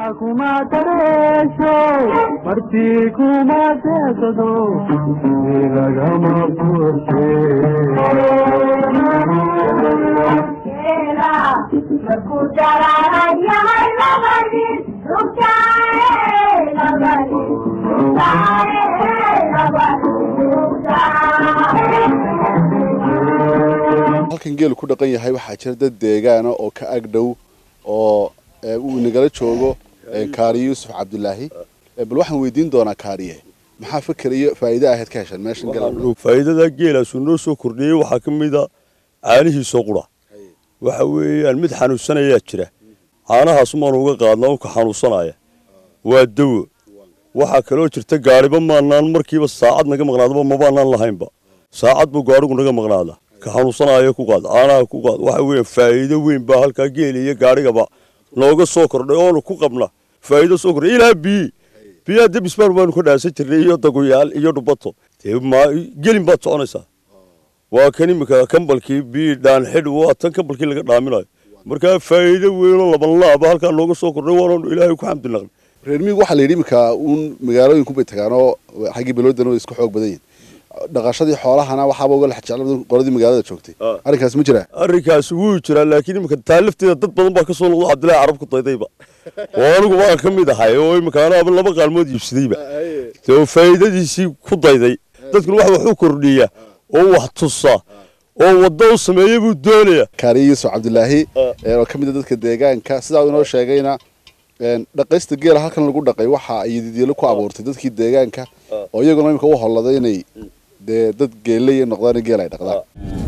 halkan geelu ku dhaqan yahay waxaa jira dad deegaana oo ka ag dhow oo uu nagala joogo kaariye yuusuf cabdulaahi bal waxaan weydiin doonaa kaariye maxaa fikir iyo faa'iido ahayd ka heshan meeshan gala faa'iidada geelaasuu noo soo kordhiyey waxaa ka mid a caanihiisoo qura waxa weeyaan mid xanuunsanayaa jira caanahaas maanu uga qaadnaa uka xanuunsanaya waa dawo waxaa kaloo jirta gaariba maanaan markiiba saacad naga maqnaadaba mabaanaan lahaynba saacad buu gaarigu naga maqnaada ka xanuunsanaya ku qaad caanaha ku qaad waxa weeye faa'iido weyn baa halkaa geela iyo gaarigaba nooga soo kordhay oonu ku qabna faa'iido soo kordhay ilaa biyi biyaha debisbaan baanu ka dhaasan jirnay iyo daguyaal iyo dhubato dee ma gelin baad soconaysaa waa kan imika kambalkii biyi dhaan xidh waa tan kambalkii laga dhaaminayo markaa faa'iido weynoo laban laaba halkaa nooga soo kordhay waanu ilaahay ku xamdi naqnay reer miyigu waxaa la yidhi imika uun magaalooyin ku bay tagaanoo xaggii beloodana way isku xoog badan yihin dhaqashadii xoolahana waxaaba uga lex jecla qoladii magaalada joogtay arrinkaas ma jiraa arrinkaas wuu jiraa laakiin imika taa lafteeda dad badan baa ka soo noqdo cabdillahi carab ku daydayba oo anigu waan ka mid ahay oo imika anaaba laba qaalmood iibsadayba dee faa'iidadiisii ku dayday dadkuna wax waxu kordhiya oo wax tusa oo waddo u sameeya buu doonaya kaariye yuusuf cabdulaahi oo ka mid a dadka deegaanka sidaa uu inoo sheegayna dhaqaysta geela halkan lagu dhaqay waxa ay didiilo ku abuurtay dadkii deegaanka oo iyaguna imika u holladay inay dee dad geelay noqdaan geel ay dhaqdaan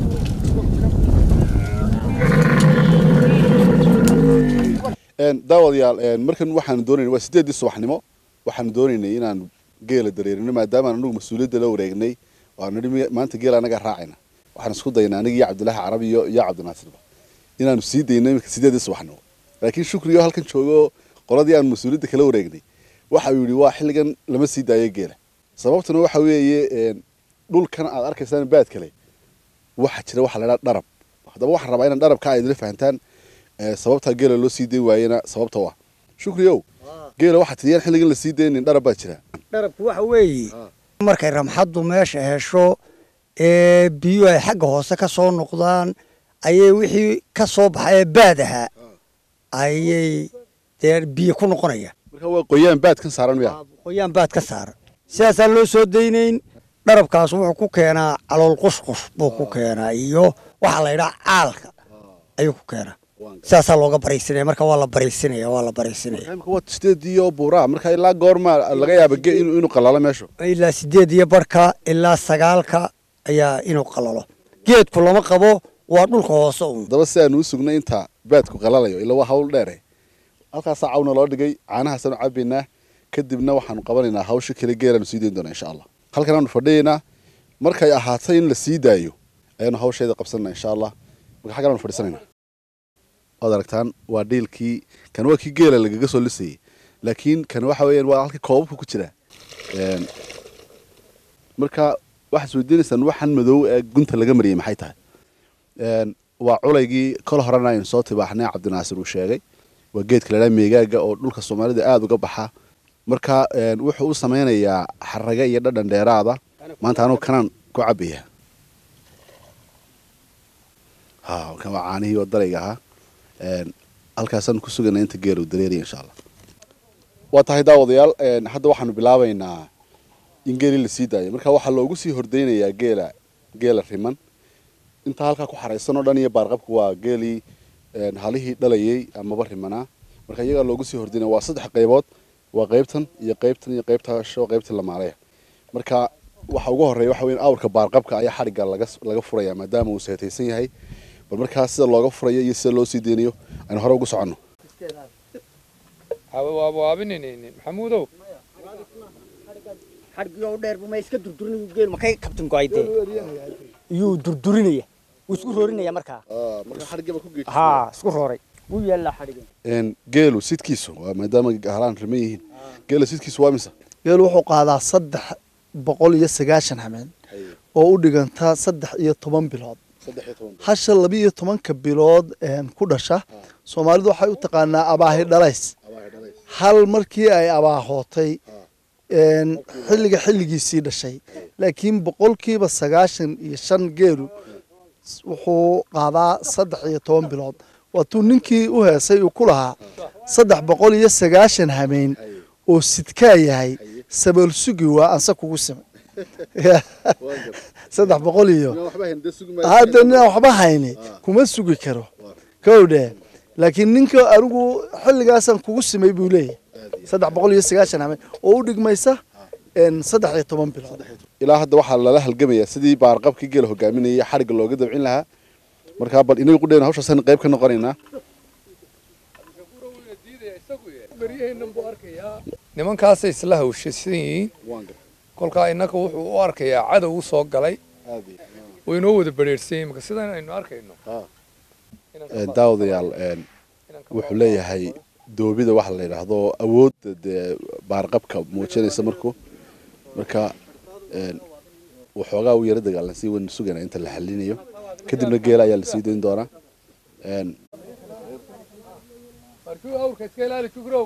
daawadayaal markan waxaanu doonaynay waa sideedii subaxnimo waxaanu doonaynay inaan geela dareerino maadaama anagu mas-uuliyadda la wareegnay waanu nidhi maanta geel anaga raacayna waxaan isku daynaa aniga iyo cabdillaahi carab iyo iyo cabdinaasirba inaanu sii dayno imika sideedii subaxnimo laakiin shukriyo halkan joogo qoladii aan mas-uuliyadda kala wareegnay waxa uu yidhi waa xilligan lama sii daayo geela sababtuna waxa weeye dhulkan aad arkaysaan baad kale waxa jira waxa la yiraahdo dharab hadaba waxa rabaa in dharabka ay idin fahantaan sababta geela loo sii deey waayena sababta waa shukriyow geela waxa tidiyaan xilligan la sii deeynin dharab baa jira dharabku waxa weeye markay ramxadu meesha hesho ee biyo ay xagga hoose ka soo noqdaan ayay wixii ka soo baxay baadaha ayay deer biyo ku noqonaya marka waa qoyaan baad ka saaran miya qoyaan baad ka saaran sidaas aan loo soo deynayn dharabkaas wuxuu ku keenaa calool qusqus buu ku keenaa iyo waxa la yiraahdo caalka ayuu ku keenaa sidaas looga baraysinaya marka waa la baraysinaya waa la baraysinaya marka waa sideed iyo buura marka ilaa goorma laga yaabo inuu inuu qalalo meesho ilaa sideed iyo barka ilaa sagaalka ayaa inuu qalalo geedku lama qabo waa dhulka hoose uun daba si aan u sugnay inta baadku qalalayo ilaa waa hawl dheer halkaas caawna loo dhigay caanaha sano cabinaa kadibna waxaan qabanaynaa hawsha kale geelan sii deyn doona insha Allah halkan aanu fadhiyeynaa markay ahaatay in la sii daayo ayaan hawsheeda qabsanaa insha Allah marka xagan aanu fadhiisanaynaa oo aragtaan waa deelkii kan waa kii geela lagaga soo lisay laakiin kan waxa weeyaan waa halka koobka ku jira een marka waxa soo deynaysan waxan madow ee gunta laga mariyay maxay tahay een waa culaygii kala horana in soo tibaaxnay Cabdinaasir uu sheegay waa geedka la meegaaga oo dhulka Soomaalida aad uga baxa marka een wuxuu u sameynayaa xaraga iyo dhadhan dheeraada maanta aanu kanaan ku cabiya ha kan waa caanihi oo darayga ha een halkaasan ku suganay inta geelu dareeriyo insha Allah waa tahay daawadayaal een hadda waxaanu bilaabaynaa in geeli la sii daayo marka waxa loogu sii hordeynayaa geela geela riman inta halka ku xareysan oo dhan iyo baarqabku waa geeli een halihii dhalayay ama barimana marka iyaga loogu sii hordeynayaa waa saddex qaybood waa qaybtan iyo qaybtan iyo qaybta soo qaybta la maalay marka waxa ugu horeeya waxa weyn awrka baarqabka ayaa xariga laga laga furaya maadaama uu seetaysan yahay bal marka sida looga furayo iyo sida loo sii deynayo aan hore ugu socono hawa waa waabinaynin maxamuudow xariga oo dheer buma iska durdurinayo geel ma kay kabtan go'ayde iyo durdurinaya wuu isku roorinaya marka ah marka xariga ku geeyay ha isku rooray wuu yeelaa xariga een geelu sidkiisu waa maadaama gaaraan riman yihiin geelu sidkiisu waa misa geelu wuxuu qaadaa saddex boqol iyo sagaashan hameen oo u dhiganta saddex iyo toban bilood hasha laba iyo tobanka bilood een ku dhasha Soomaalidu waxay u taqaanaa abaahi dhalays hal markii ay abaahootay een xilliga xilligiisii dhashay laakiin boqolkiiba sagaashan iyo shan geelu wuxuu qaadaa saddex iyo toban bilood waatuu ninkii u heesay uu ku lahaa saddex boqol iyo sagaashan hameen oo sidkaa yahay sabal sugi waa ansa kugu simay saddex boqol iyo haddana waxba hayni kuma sugi karo kowdhe laakiin ninka anigu xilligaasan kugu simay buu leeyahay saddex boqol iyo sagaashan hameen oo u dhigmaysa een saddex iyo toban bilood ilaa hadda waxa lala halgamayaa sidii baarqabkii geel hogaaminayay xariga looga dabcin lahaa marka bal inay qudeen hawshaasna qayb ka noqonaynaa nimankaas isla hawshisan yihiin kolka innaka wuxuu u arkayaa cadow u soo galay way inoo wada bareersay marka sidaan aynu arkayno ee daawadayaal een wuxuu leeyahay doobida waxa la yiraahdo awood baarqabka muujinaysa markuu marka een waxoogaa u yara dagaalansi wan sugana inta la xalinayo kadibna geela ayaa la sii deyn doonaa een markuu awrka iska ilaali tugrow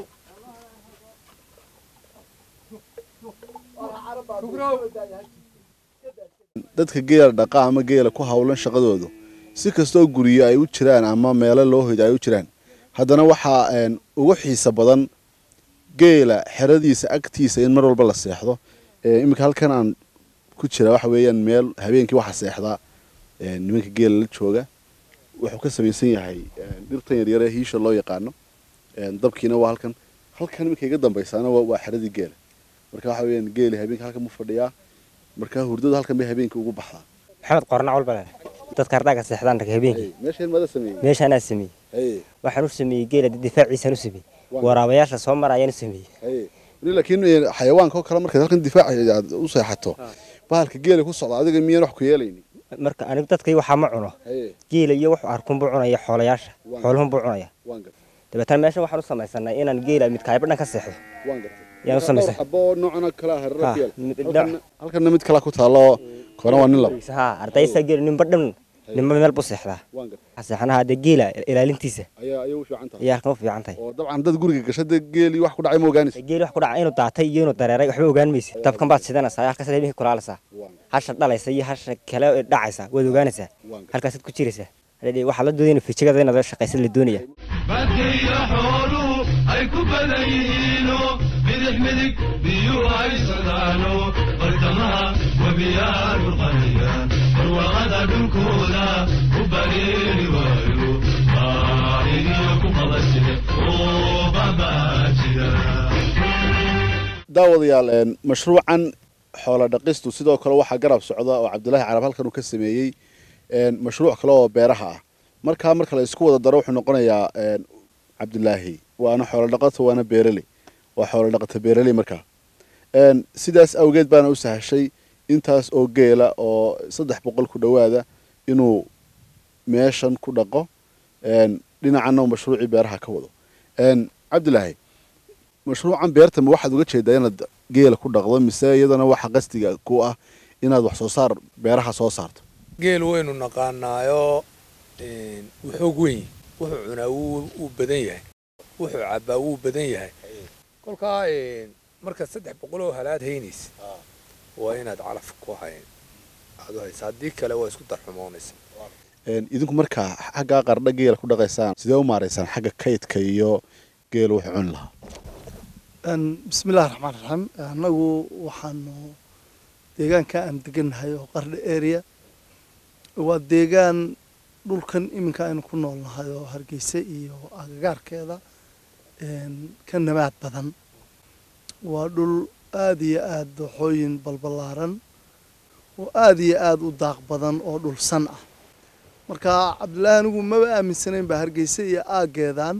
dadka geela dhaqa ama geela ku hawlan shaqadoodu si kastoo guriyo ay u jiraan ama meelo loo hoydo ay u jiraan haddana waxaa een ugu xiisa badan geela xeradiisa agtiisa in mar walba la seexdo ee imika halkan aan ku jira waxa weeyaan meel habeenkii waxa seexda ee nimanka geela la jooga wuxuu ka samaysan yahay dhirtan yar yar ee hiisha loo yaqaano ee dabkiina waa halkan halkan imika iga dambaysaana waa xeradii geela marka waxa weeyaan geeli habeenkii halkan mu fadhiyaa marka hurdada halkan bay habeenkii ugu baxdaa maxamed qorna walba leh dadka ardaaga seexdaan rag habeenkii meeshan mada sameeyay meeshan aan sameeyay hay waxaan u sameeyay geela difaaciisa u sameeyay waraabayaasha soo marayaan u sameeyay hay laakiin xayawaanka kale marka halkan difaac u seexato bahalka geela ku socda adiga miyaan wax ku yeelaynin marka anigu dadkay waxa ma cuno geela iyo wax arkun buu cunaya xoolayaasha xoolahan buu cunaya dabeetana meesha waxaan u samaysanay inaan geela mid kaayba dhan ka seexdo waan gartay yaan u samaysan abo noocna kala harra geel halkan mid kala ku taalo koona waa nin lab ha ardaysa geel nin badhan nin meel buu seexdaa waan gartay xasaxanaha de geela ilaalintiisa ayaa ayuu u fiican tahay ayaa ka fiican tahay oo dabcan dad guriga gashada geeli wax ku dhacay ma ogaanaysa geeli wax ku dhacay inuu daatay iyo inuu dareeray waxba ogaan maysid dabkan baad sidanaysaa halkaas leeyahay kulaalasa hasha dhalaysa iyo hasha kale dhacaysa waad ogaanaysaa halkaas ku jiraysaa hadii waxa la doonayay fijiga inaad shaqaysan la doonaya badkiyo xoolu ay ku badayino midix midig biyo ay sadaano bartamaha wabiyaar qaniya warwaqada dhulkooda u bareeri waayo baariyo ku qabashay oo babaajida daawadayaal mashruucan xoolo dhaqistu sidoo kale waxa garab socda oo Cabdullaahi Carab halkan uu ka sameeyay een mashruuc kale oo beeraha ah marka marka la isku wada daro wuxuu noqonayaa een Cabdullaahi waana xoolo dhaqato waana beeraley waa xoolo dhaqato beeraley marka een sidaas awgeed baana u sahashay intaas oo geela oo saddex boqol ku dhawaada inuu meeshan ku dhaqo een dhinacana mashruuci beeraha ka wado een Cabdullaahi mashruucan beerta ma waxaad uga jeedaa inaad geela ku dhaqdo mise iyadana waxa qastiga ku ah inaad wax soo saar beeraha soo saarto geel weynu naqaanaayo een wuxuu weyn wuxuu cunaa uu badan yahay wuxuu cabaa uu badan yahay kolka een marka saddex boqol oo halaad haynis waa inaad calaf ku hayn aad haysaa hadii kale waa isku darxumoonaysa een idinku marka xagga qardha geela ku dhaqaysaan sidee u maareysaan xagga kaydka iyo geel wuxuu cun lahaa een bismillaahir rahmaanir rahiim anagu waxaanu deegaanka aan deganahay oo qardha area waa deegaan dhulkan iminka aynu ku noolnahay oo Hargeysa iyo agagaarkeeda een ka nabaad badan waa dhul aad iyo aad dooxooyin balbalaaran oo aad iyo aad u daaq badan oo dhul san ah marka Cabdullaahi anigu ma aaminsanayn ba Hargeysa iyo aageedan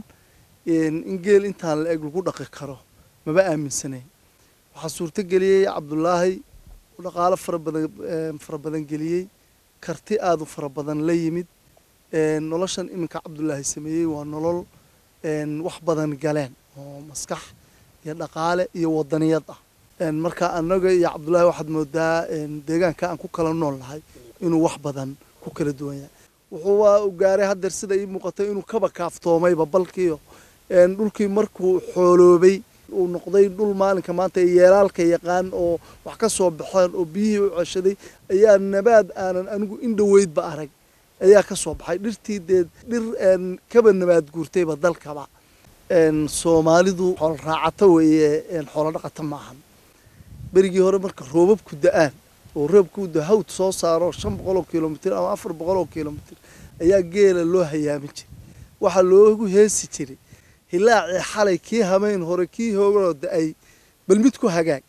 in geel intaan la eg lagu dhaqi karo ma aaminsanayn waxa suurta galiyay Cabdullaahi oo dhaqaale fara badan fara badan galiyay karti aad u fara badan la yimid een noloshan iminka Cabdullaahi sameeyay waa nolol een wax badan galeen oo maskax iyo dhaqaale iyo wadaniyad ah een marka anaga iyo Cabdullaahi waxaad moodaa een deegaanka aan ku kala noolnahay inuu wax badan ku kala duwan yahay wuxuu waa u gaaray hadda sida ay muuqatay inuu kaba kaaftoomay balkiyo een dhulkii markuu xooloobay uu noqday dhul maalinka maanta yeelaalka yaqaan oo wax ka soo baxeen oo biyihii u ceshaday ayaa nabaad aanan anigu indhaweyd ba arag ayaa ka soo baxay dhirtii deed dhir een kaba nabaad guurtayba dalkaba een Soomaalidu xoolo raacato weeye een xoolo dhaqato maahan berigii hore marka roobabku da'aan oo roobku dahawd soo saaro shan boqol oo kiiloomitir ama afar boqol oo kiiloomitir ayaa geela loo hayaamin jiray waxa loogu heesi jiray hilaaci xalay kii hameen hore kii hoogoo da'ay bal mid ku hagaag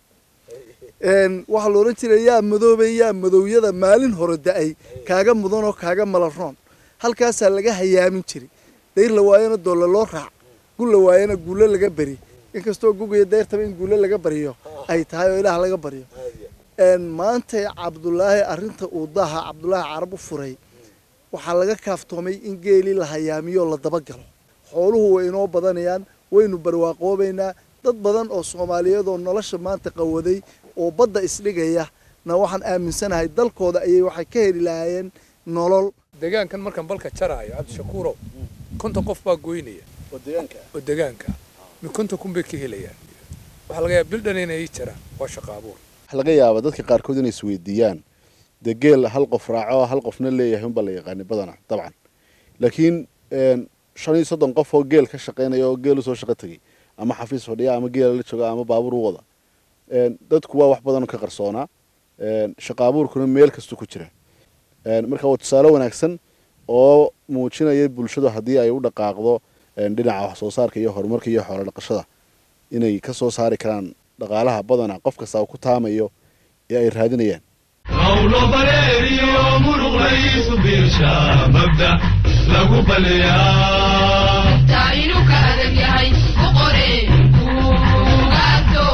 een waxa loo oran jiray yaa madoobay yaa madowyada maalin hore da'ay kaaga mudan oo kaaga malaroon halkaas laga hayaamin jiray deer la waayana doole loo raac gul la waayana guule laga bari inkastoo gugiyo deertaba in guule laga bariyo ay tahay oo ilaah laga bariyo een maanta Cabdullaahi arinta uu daha Cabdullaahi Carab u furay waxa laga kaaftoomay in geeli la hayaamiyo la daba galo xooluhu way inoo badanayaan waynu barwaaqoobaynaa dad badan oo Soomaaliyeed oo nolosha maanta qawaday oo badda isdhigaya na waxaan aaminsanahay dalkooda ayay waxay ka heli lahaayeen nolol deegaankan markan balka jaraayo Cabdishakuuro konta qof baa gooynaya oo deegaanka oo deegaanka mi konta kun bay ka helayaan waxa laga yaabaa bildan inay jiraan waa shaqo abuur waxa laga yaabaa dadka qaar kood inay isweydiiyaan degeel hal qof raaco hal qofna leeyahay un baa la yaqaan badana dabcan laakiin een shan iyo soddon qof oo geel ka shaqeynaya oo geel soo shaqo tagay ama xafiis fadhiya ama geel la jooga ama baabuur wada een dadku waa wax badan ka qarsoona een shaqo abuurkuna meel kasta ku jira een marka waa tusaale wanaagsan oo muujinaya bulshada hadii ay u dhaqaaqdo een dhinaca wax soo saarka iyo horumarka iyo xoolo dhaqashada inay ka soo saari karaan dhaqaalaha badana qof kasta oo ku taamayo ee ay raadinayaan qawlo bareeriyo muruq raiisu biirsha mabda lagu baleeyaa taayinu ka adag yahay u qoree kuugaato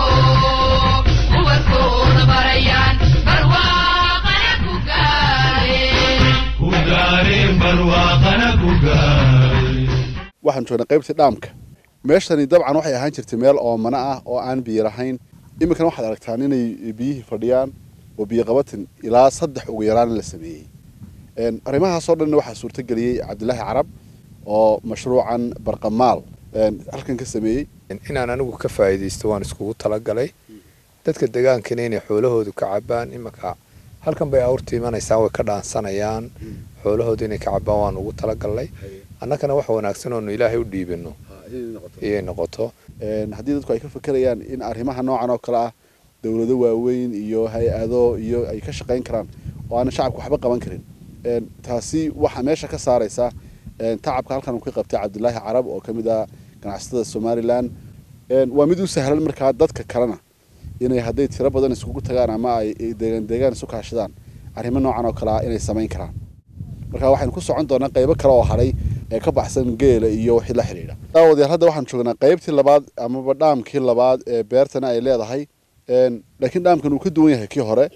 ubadkooda barayaan barwaaqana ku gaareen ku gaareen barwaaqana ku gaareen waxaan joognaa qaybtii dhaamka meeshani dabcan waxay ahaan jirtay meel oomana ah oo aan biyo lahayn iminkana waxaad aragtaan inay biyihii fadhiyaan oo biyo qabatin ilaa saddex ugu yaraan la sameeyey arrimahaasoo dhanna waxaa suurtageliyey cabdilaahi carab oo mashruucan barqamaal halkan ka sameeyey inaan anigu ka faa'iidaysto waan iskugu talagalay dadka deegaankana inay xoolahoodu ka cabaan imanka halkan bay awrta imanaysaa way ka dhaansanayaan xoolahoodu inay ka cabaan waan ugu talagalnay annagana wax wanaagsan oonu ilaahay u dhiibino iyay noqoto haddii dadku ay ka fakerayaan in arrimaha noocan oo kale ah dowlado waaweyn iyo hay-ado iyo ay ka shaqayn karaan oo aanan shacabka waxba qaban karin taasi waxaa meesha ka saaraysaa tacabka halkan uu ka qabtay cabdilaahi carab oo ka mid ah ganacsatada somalilan waa mid u sahlan markaa dadka kalena inay hadday tiro badan isugu tagaan ama ay deegaan deegaan isu kaashadaan arrimo noocan oo kale ah inay samayn karaan marka waxaynu ku socon doonaa qaybo kale oo hadhay ee ka baxsan geela iyo wixii la xidhiidha daawadayaal hadda waxaan joognaa qaybtii labaad amaba dhaamkii labaad ee beertana ay leedahay laakiin dhaamkan uu ka duwan yahay kii hore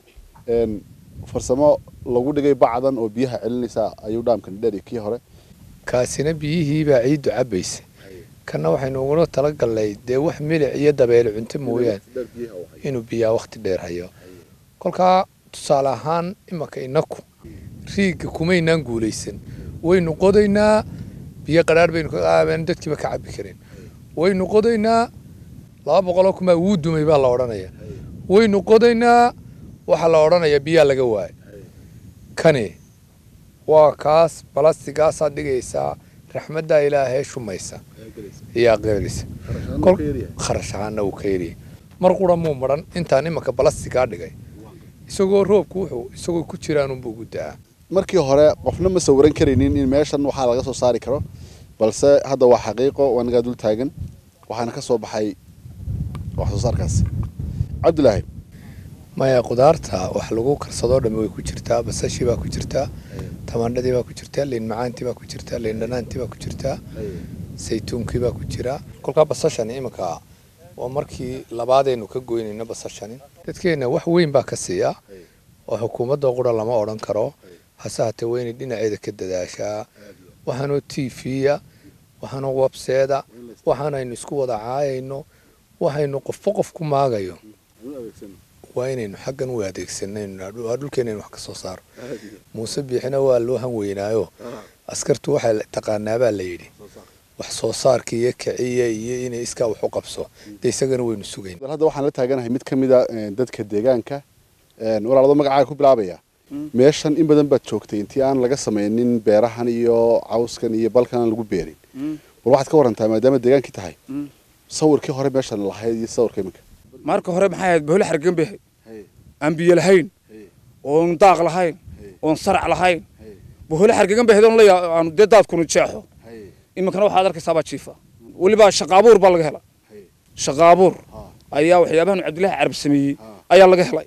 farsamo lagu dhigay bacdan oo biyaha celinaysa ayuu dhaamkan dheer kii hore kaasina biyihii baa ciidu cabaysa kana waxaynu ugu talagalnay dee wax milic iyo dabeel cunto mooyaan inuu biyaha waqti dheer hayo kolkaa tusaale ahaan imanka inaku riiga kumaynaan guulaysan waynu qodaynaa biyo qadhaadh baynu ka qaabeen dadkiiba ka cabi karin waynu qodaynaa laba boqoloo kumaa wuu dumay baa la odhanaya waynu qodaynaa waxaa la odhanaya biyaa laga waayo kani waa kaas balastigaasaad dhigaysaa raxmaddaa ilaahee shumaysa iyaa qeelaysa kharash ahaana uu ka yariyay mar qura muu maran intaan imanka balastigaa dhigay isagoo roobku wuxuu isagoo ku jiraanunbuu ugu da'aa markii hore qofna ma sawiran karaynin in meeshan waxaa laga soo saari karo balse hadda waa xaqiiqo wanagaa dul taagan waxaana ka soo baxay wax soo saarkaasi cabdilaahi maya qudaarta wax lagu karsadoo dhammi way ku jirtaa basashii baa ku jirtaa tamaandhadii baa ku jirtaa liin macaantii baa ku jirtaa liin dhanaantii baa ku jirtaa saytuunkii baa ku jira kolkaa basashani iminka waa markii labaadaynu ka goynayno basashani dadkeenna wax weyn baa ka siiya oo xukuumadda qura lama odhan karo hase haatee waa inay dhinaceeda ka dadaashaa waxaanoo tiifiya waxaanoo webseeda waxaanaynu isku wada caayayno waxaynu qofba qof ku maagayo waa inaynu xaggan u adeegsanayno dhulkeenaynu wax ka soo saaro muuse biixina waa loo han weynaayo askartu waxay taqaanaa baa la yidhi wax soo saarka iyo kiciya iyo inay iskaa wax u qabso dee isagana waynu sugayn hadda waxaan la taaganahay mid ka mid a dadka deegaanka walaalado magacaaga ku bilaabaya meeshan in badan baad joogtay intii aan laga samaynin beerahan iyo cawskan iyo balkan aan lagu beerin bal waxaad ka warantaa maadaama deegaankii tahay sawirkii hore meeshan lahayd iyo sawirka iminka marka hore maxay ahayd bohol xargan bay ahayd aan biyo lahayn oon daaq lahayn oon sarac lahayn bohol xargan bay ahayd oon la aan dee daadkunu jeexo iminkana waxaad arkaysaa baa jiifa weliba shaqaabuur baa laga helay shaqaabuur ayaa waxyaabahan cabdilaahi carab sameeyey ayaa laga helay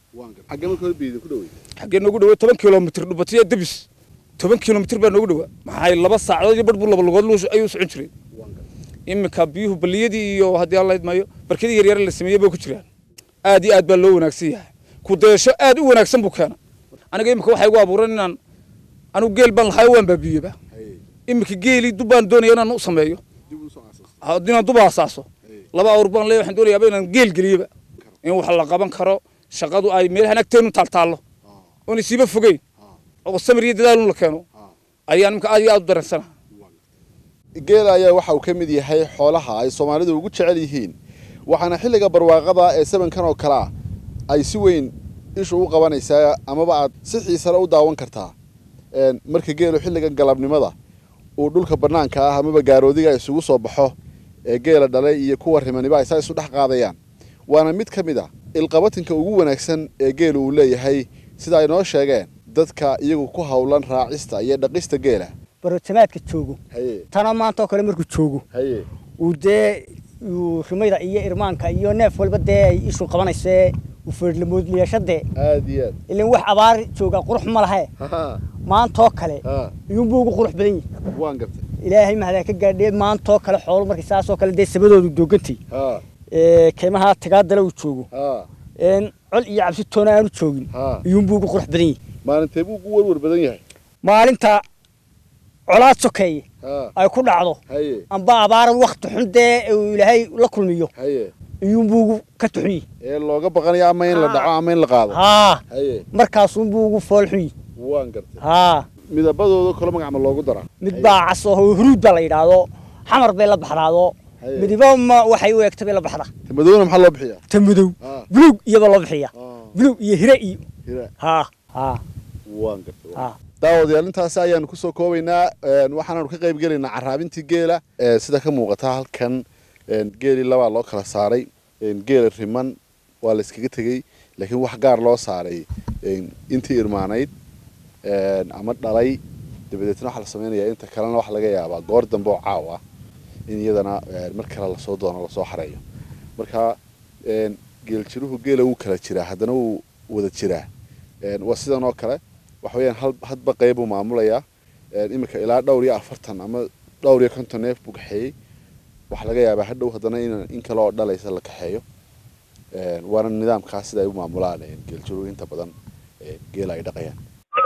xaggee noogu dhawey toban kilomitr dhubatiya debis toban kilomitr baa noogu dhawaa maxay laba saacadood iyo badh buu laba lugood ayuu socon jiray iminka biyuhu baliyadii iyo haddii alla idmayo barkadii yaryar la sameeyey bay ku jiraan aad iyo aad baa loo wanaagsan yahay ku dayasho aad u wanaagsan buu keena aniga iminka waxay igu abuuran inaan anigu geel baan lahayo waan baabiyeba iminka geelii dub baan doonaya inaan u sameeyo inaan dub asaaso laba awr baan leeyahay waxaan doonayaaba inaan geel geliyeba in wax la qaban karo shaqadu ay meelahan agteenu taaltaallo oon isiiba fogeyn oo samir iyo dadaal la keeno ayaan iminka aad iyo aad u dareensanahay geela ayaa waxa uu ka mid yahay xoolaha ay Soomaalidu ugu jecel yihiin waxaana xilliga barwaaqada ee sabankan oo kala ay si weyn ishu u qabanaysaa amaba aad si xiiso leh u daawan kartaa een marka geelu xilligan galabnimada uu dhulka banaanka ah amaba gaaroodiga isugu soo baxo ee geela dhalay iyo kuwa rimaniba ay isu dhex qaadayaan waana mid ka mid ah ilqabatinka ugu wanaagsan ee geelu uu leeyahay sida ay noo sheegeen dadka iyagu ku hawlan raacista iyo dhaqista geela barotamaadka joogo tana maanta oo kale markuu joogo uu dee uu rimayda iyo irmaanka iyo neef walba dee ay ishu qabanayso uu feerlamoodliyashade aad iyo aad ilaan wax abaar jooga qurux ma lahae maanta oo kale iyuun buu ugu qurux badan yahay waan gartay ilaahay mahada ka gaadhay maanta oo kale xoolo markii saas oo kale dee sabadoodu doogantay ee kaymaha tagaadala uu joogo een col iyo cabsi toona aanu joogin iyuun buu ugu qurux badan yahay maalintee buu ugu warwar badan yahay maalinta colaad sokeeye ay ku dhacdo amba abaar waqti xun dee ilaahay la kulmiyo iyuunbuu ka tuxiyey ee looga baqanayo ama in la dhaco ama in la qaado haa markaasuunbuu ugu fool xuyey waan gartay haa midabadooda kala magac ma loogu daraa mid baa cas oo huruud baa la yidhaahdo xamar bay la baxdaado midibo ma waxay u eegtay bay la baxdaa tamadowna maxaa loo bixiyaa tamadow buluug iyaba loo bixiyaa buluug iyo hire iyo haa haa waan gartay daawadayaal intaasi ayaanu kusoo koobaynaa waxaanaanu ka qayb gelaynaa caraabintii geela sida ka muuqata halkan geelii labaa loo kala saaray geela riman waa la iskaga tegey laakiin wax gaar loo saaray intii irmaanayd ama dhalay dabadeetna waxaa la samaynayaa inta kalena waxa laga yaabaa goor dambe oo caaw ah in iyadana mar kale lasoo doono lasoo xareeyo marka geel jiruhu geela wuu kala jiraa haddana wuu wada jiraa waa sidan oo kale waxa weeyaan hal hadba qayb uu maamulayaa iminka ilaa dhowr iyo afartan ama dhowr iyo konton neef buu kaxeeyey waxaa laga yaabaa hadhow haddana in in kale oo dhalaysa la kaxeeyo waana nidaamkaas sida ay u maamulaan geel jiruhu inta badan geela ay dhaqayaan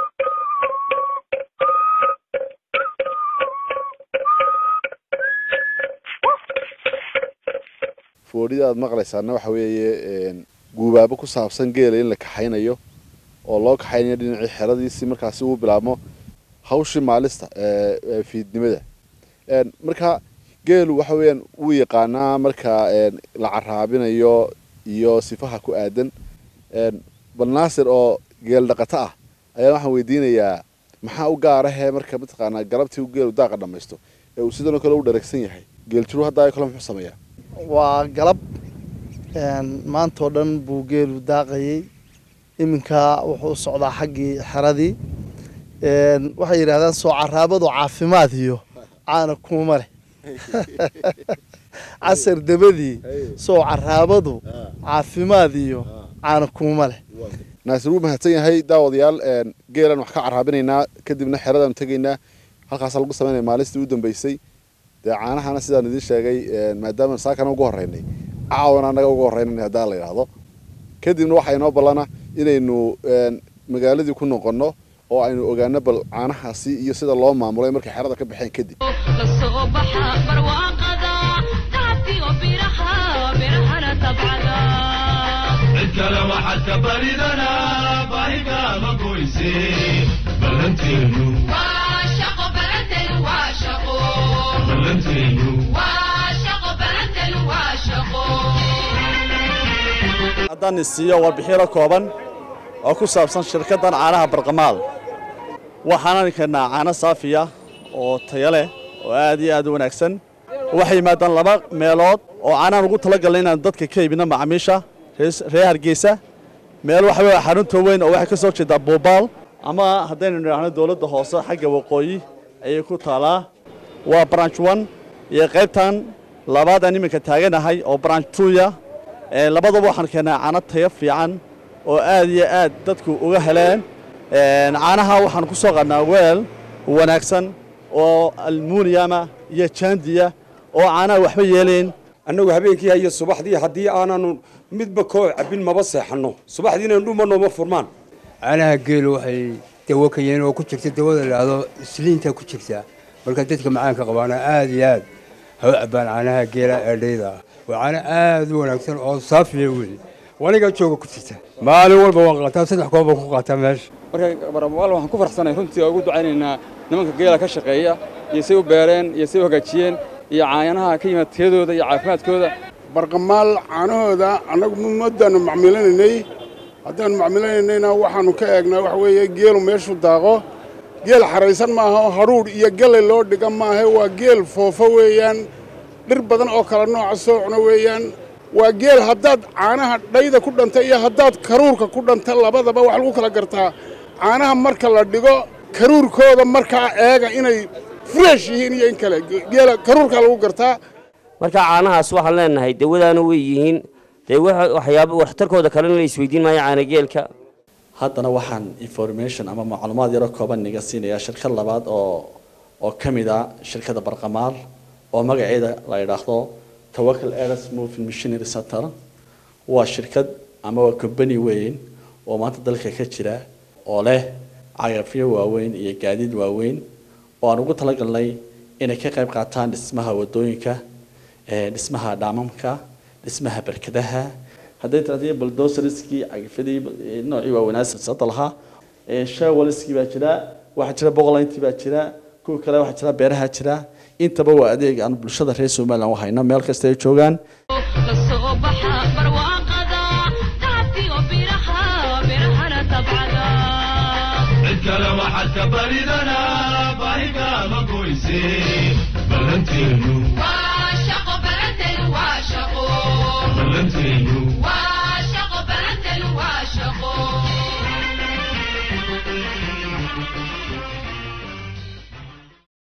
foodhida aad maqlaysaana waxa weeye guubaabo ku saabsan geela in la kaxaynayo oo loo kaxaynayo dhinacii xeradiisii markaasi uu bilaabmo hawshii maalista ee fiidnimada marka geelu waxa weeyaan wuu yaqaanaa marka la caraabinayo iyo sifaha ku aadan bal naasir oo geel dhaqato ah ayaa waxaan weydiinayaa maxaa u gaarahee marka mataqaanaa galabtii geelu daaqa dhammaysto ee uu sidanoo kale u dharagsan yahay geel jiru hadda ay kale muxuu sameeyaa waa galab maantoo dhan buu geelu daaqayay iminka wuxuu socdaa xaggii xeradii waxay yidhahdaan soo caraabadu caafimaad iyo caana kuuma leh casar dabadii soo caraabadu caafimaad iyo caana kuuma leh naasir wuu mahadsan yahay daawadayaal geelan wax ka caraabinaynaa kadibna xeradaan tegaynaa halkaasa lagu samaynaya maalistii u dambeysay dee caanahana sidaan idiin sheegay maadaama saakana ugu horreynay caawana annaga ugu horreynay haddaan la yidhaahdo kadibna waxaa inoo ballana inaynu magaaladii ku noqonno oo aynu ogaano bal caanahaasi iyo sida loo maamulay markay xerada ka baxeen kadib haddaan isiiyo warbixino kooban oo ku saabsan shirkaddan caanaha barqamaal waxaan keenaa caano saafiya oo tayo leh oo aad iyo aad u wanaagsan waxay yimaadaan laba meelood oo caanahan ugu talagalnay inaan dadka ka iibino macaamiisha reer Hargeysa meel waxa weeye xarunta weyn oo waxay ka soo jeedaa Boobaal ama haddaynu nidhaahno dawladda hoose xagga waqooyi ayay ku taalaa waa branch one iyo qaybtan labaad aan iminka taaganahay oo branch two ya labadaba waxaan keenaa caano tayo fiican oo aad iyo aad dadku uga heleen caanaha waxaan ku soo qadnaa weel wanaagsan oo almuuniyama iyo jaandiya oo caanaha waxba yeeleen annagu habeenkii iyo subaxdii haddii aananu midba koo cabin maba seexanno subaxdiina dhuma nooma furmaan caanaha geelu waxay dawo ka yihiin oo ku jirta dawada laado isliinta ku jirta marka dadka macaanka qabaana aad iyo aad haw cabaan caanaha geela eedhayda waa caana aad u wanaagsan oo saafiya weyn waniga jooga ku jirta maalin walba waan qaataa saddex koob ku qaataa meesha marka baramaal waxaan ku faraxsanahay runtii ugu ducaynaynaa nimanka geela ka shaqeeya iyo say u beereen iyo say u hagaajiyeen iyo caanaha ka yimaad tayadooda iyo caafimaadkooda barqamaal caanahooda annagu muddaanu macmiilanaynay haddaanu macmiilanaynayna waxaanu ka eegnaa waxa weeye geelu meeshuu daaqo geel xaraysan maaha oo hadhuudh iyo galley loo dhiga maaha waa geel foofo weeyaan dhir badan oo kala nooca soo cuna weeyaan waa geel haddaad caanaha dhayda ku dhanta iyo haddaad karuurka ku dhanta labadaba wax lagu kala gartaa caanaha marka la dhigo karuurkooda markaa eega inay fresh yihiin iyo in kale geela karuurkaa lagu gartaa marka caanahaas waxaan leenahay dawadaana way yihiin dee waxyaaba waxtarkooda kalena la isweydiin maayo caana geelka haddana waxaan information ama macluumaad yaro kooban niga siinayaa shirkad labaad oo oo ka mid ah shirkadda barqamaal oo magaceeda la yidhaahdo Tawakal Aeros Moving Machinery Center waa shirkad ama waa company weyn oo maanta dalka ka jira oo leh cagafyo waaweyn iyo gaadiid waaweyn oo aan ugu talagalnay inay ka qayb qaataan dhismaha wadooyinka dhismaha dhaamamka dhismaha barkadaha hadday tahay bulldozer-skii cagafadii noocii waa wanaagsan sadda lahaa shawaliskii baa jira waxa jira boqolayntii baa jira kuwa kale waxa jira beeraha jira intaba waa adeeg aan bulshada reer Soomaaliland waxayna meel kasta ay joogaan kala waxaad baridana baahiga ma goysi ballanteenu waa shaqo ballanteenu waa shaqo ballanteenu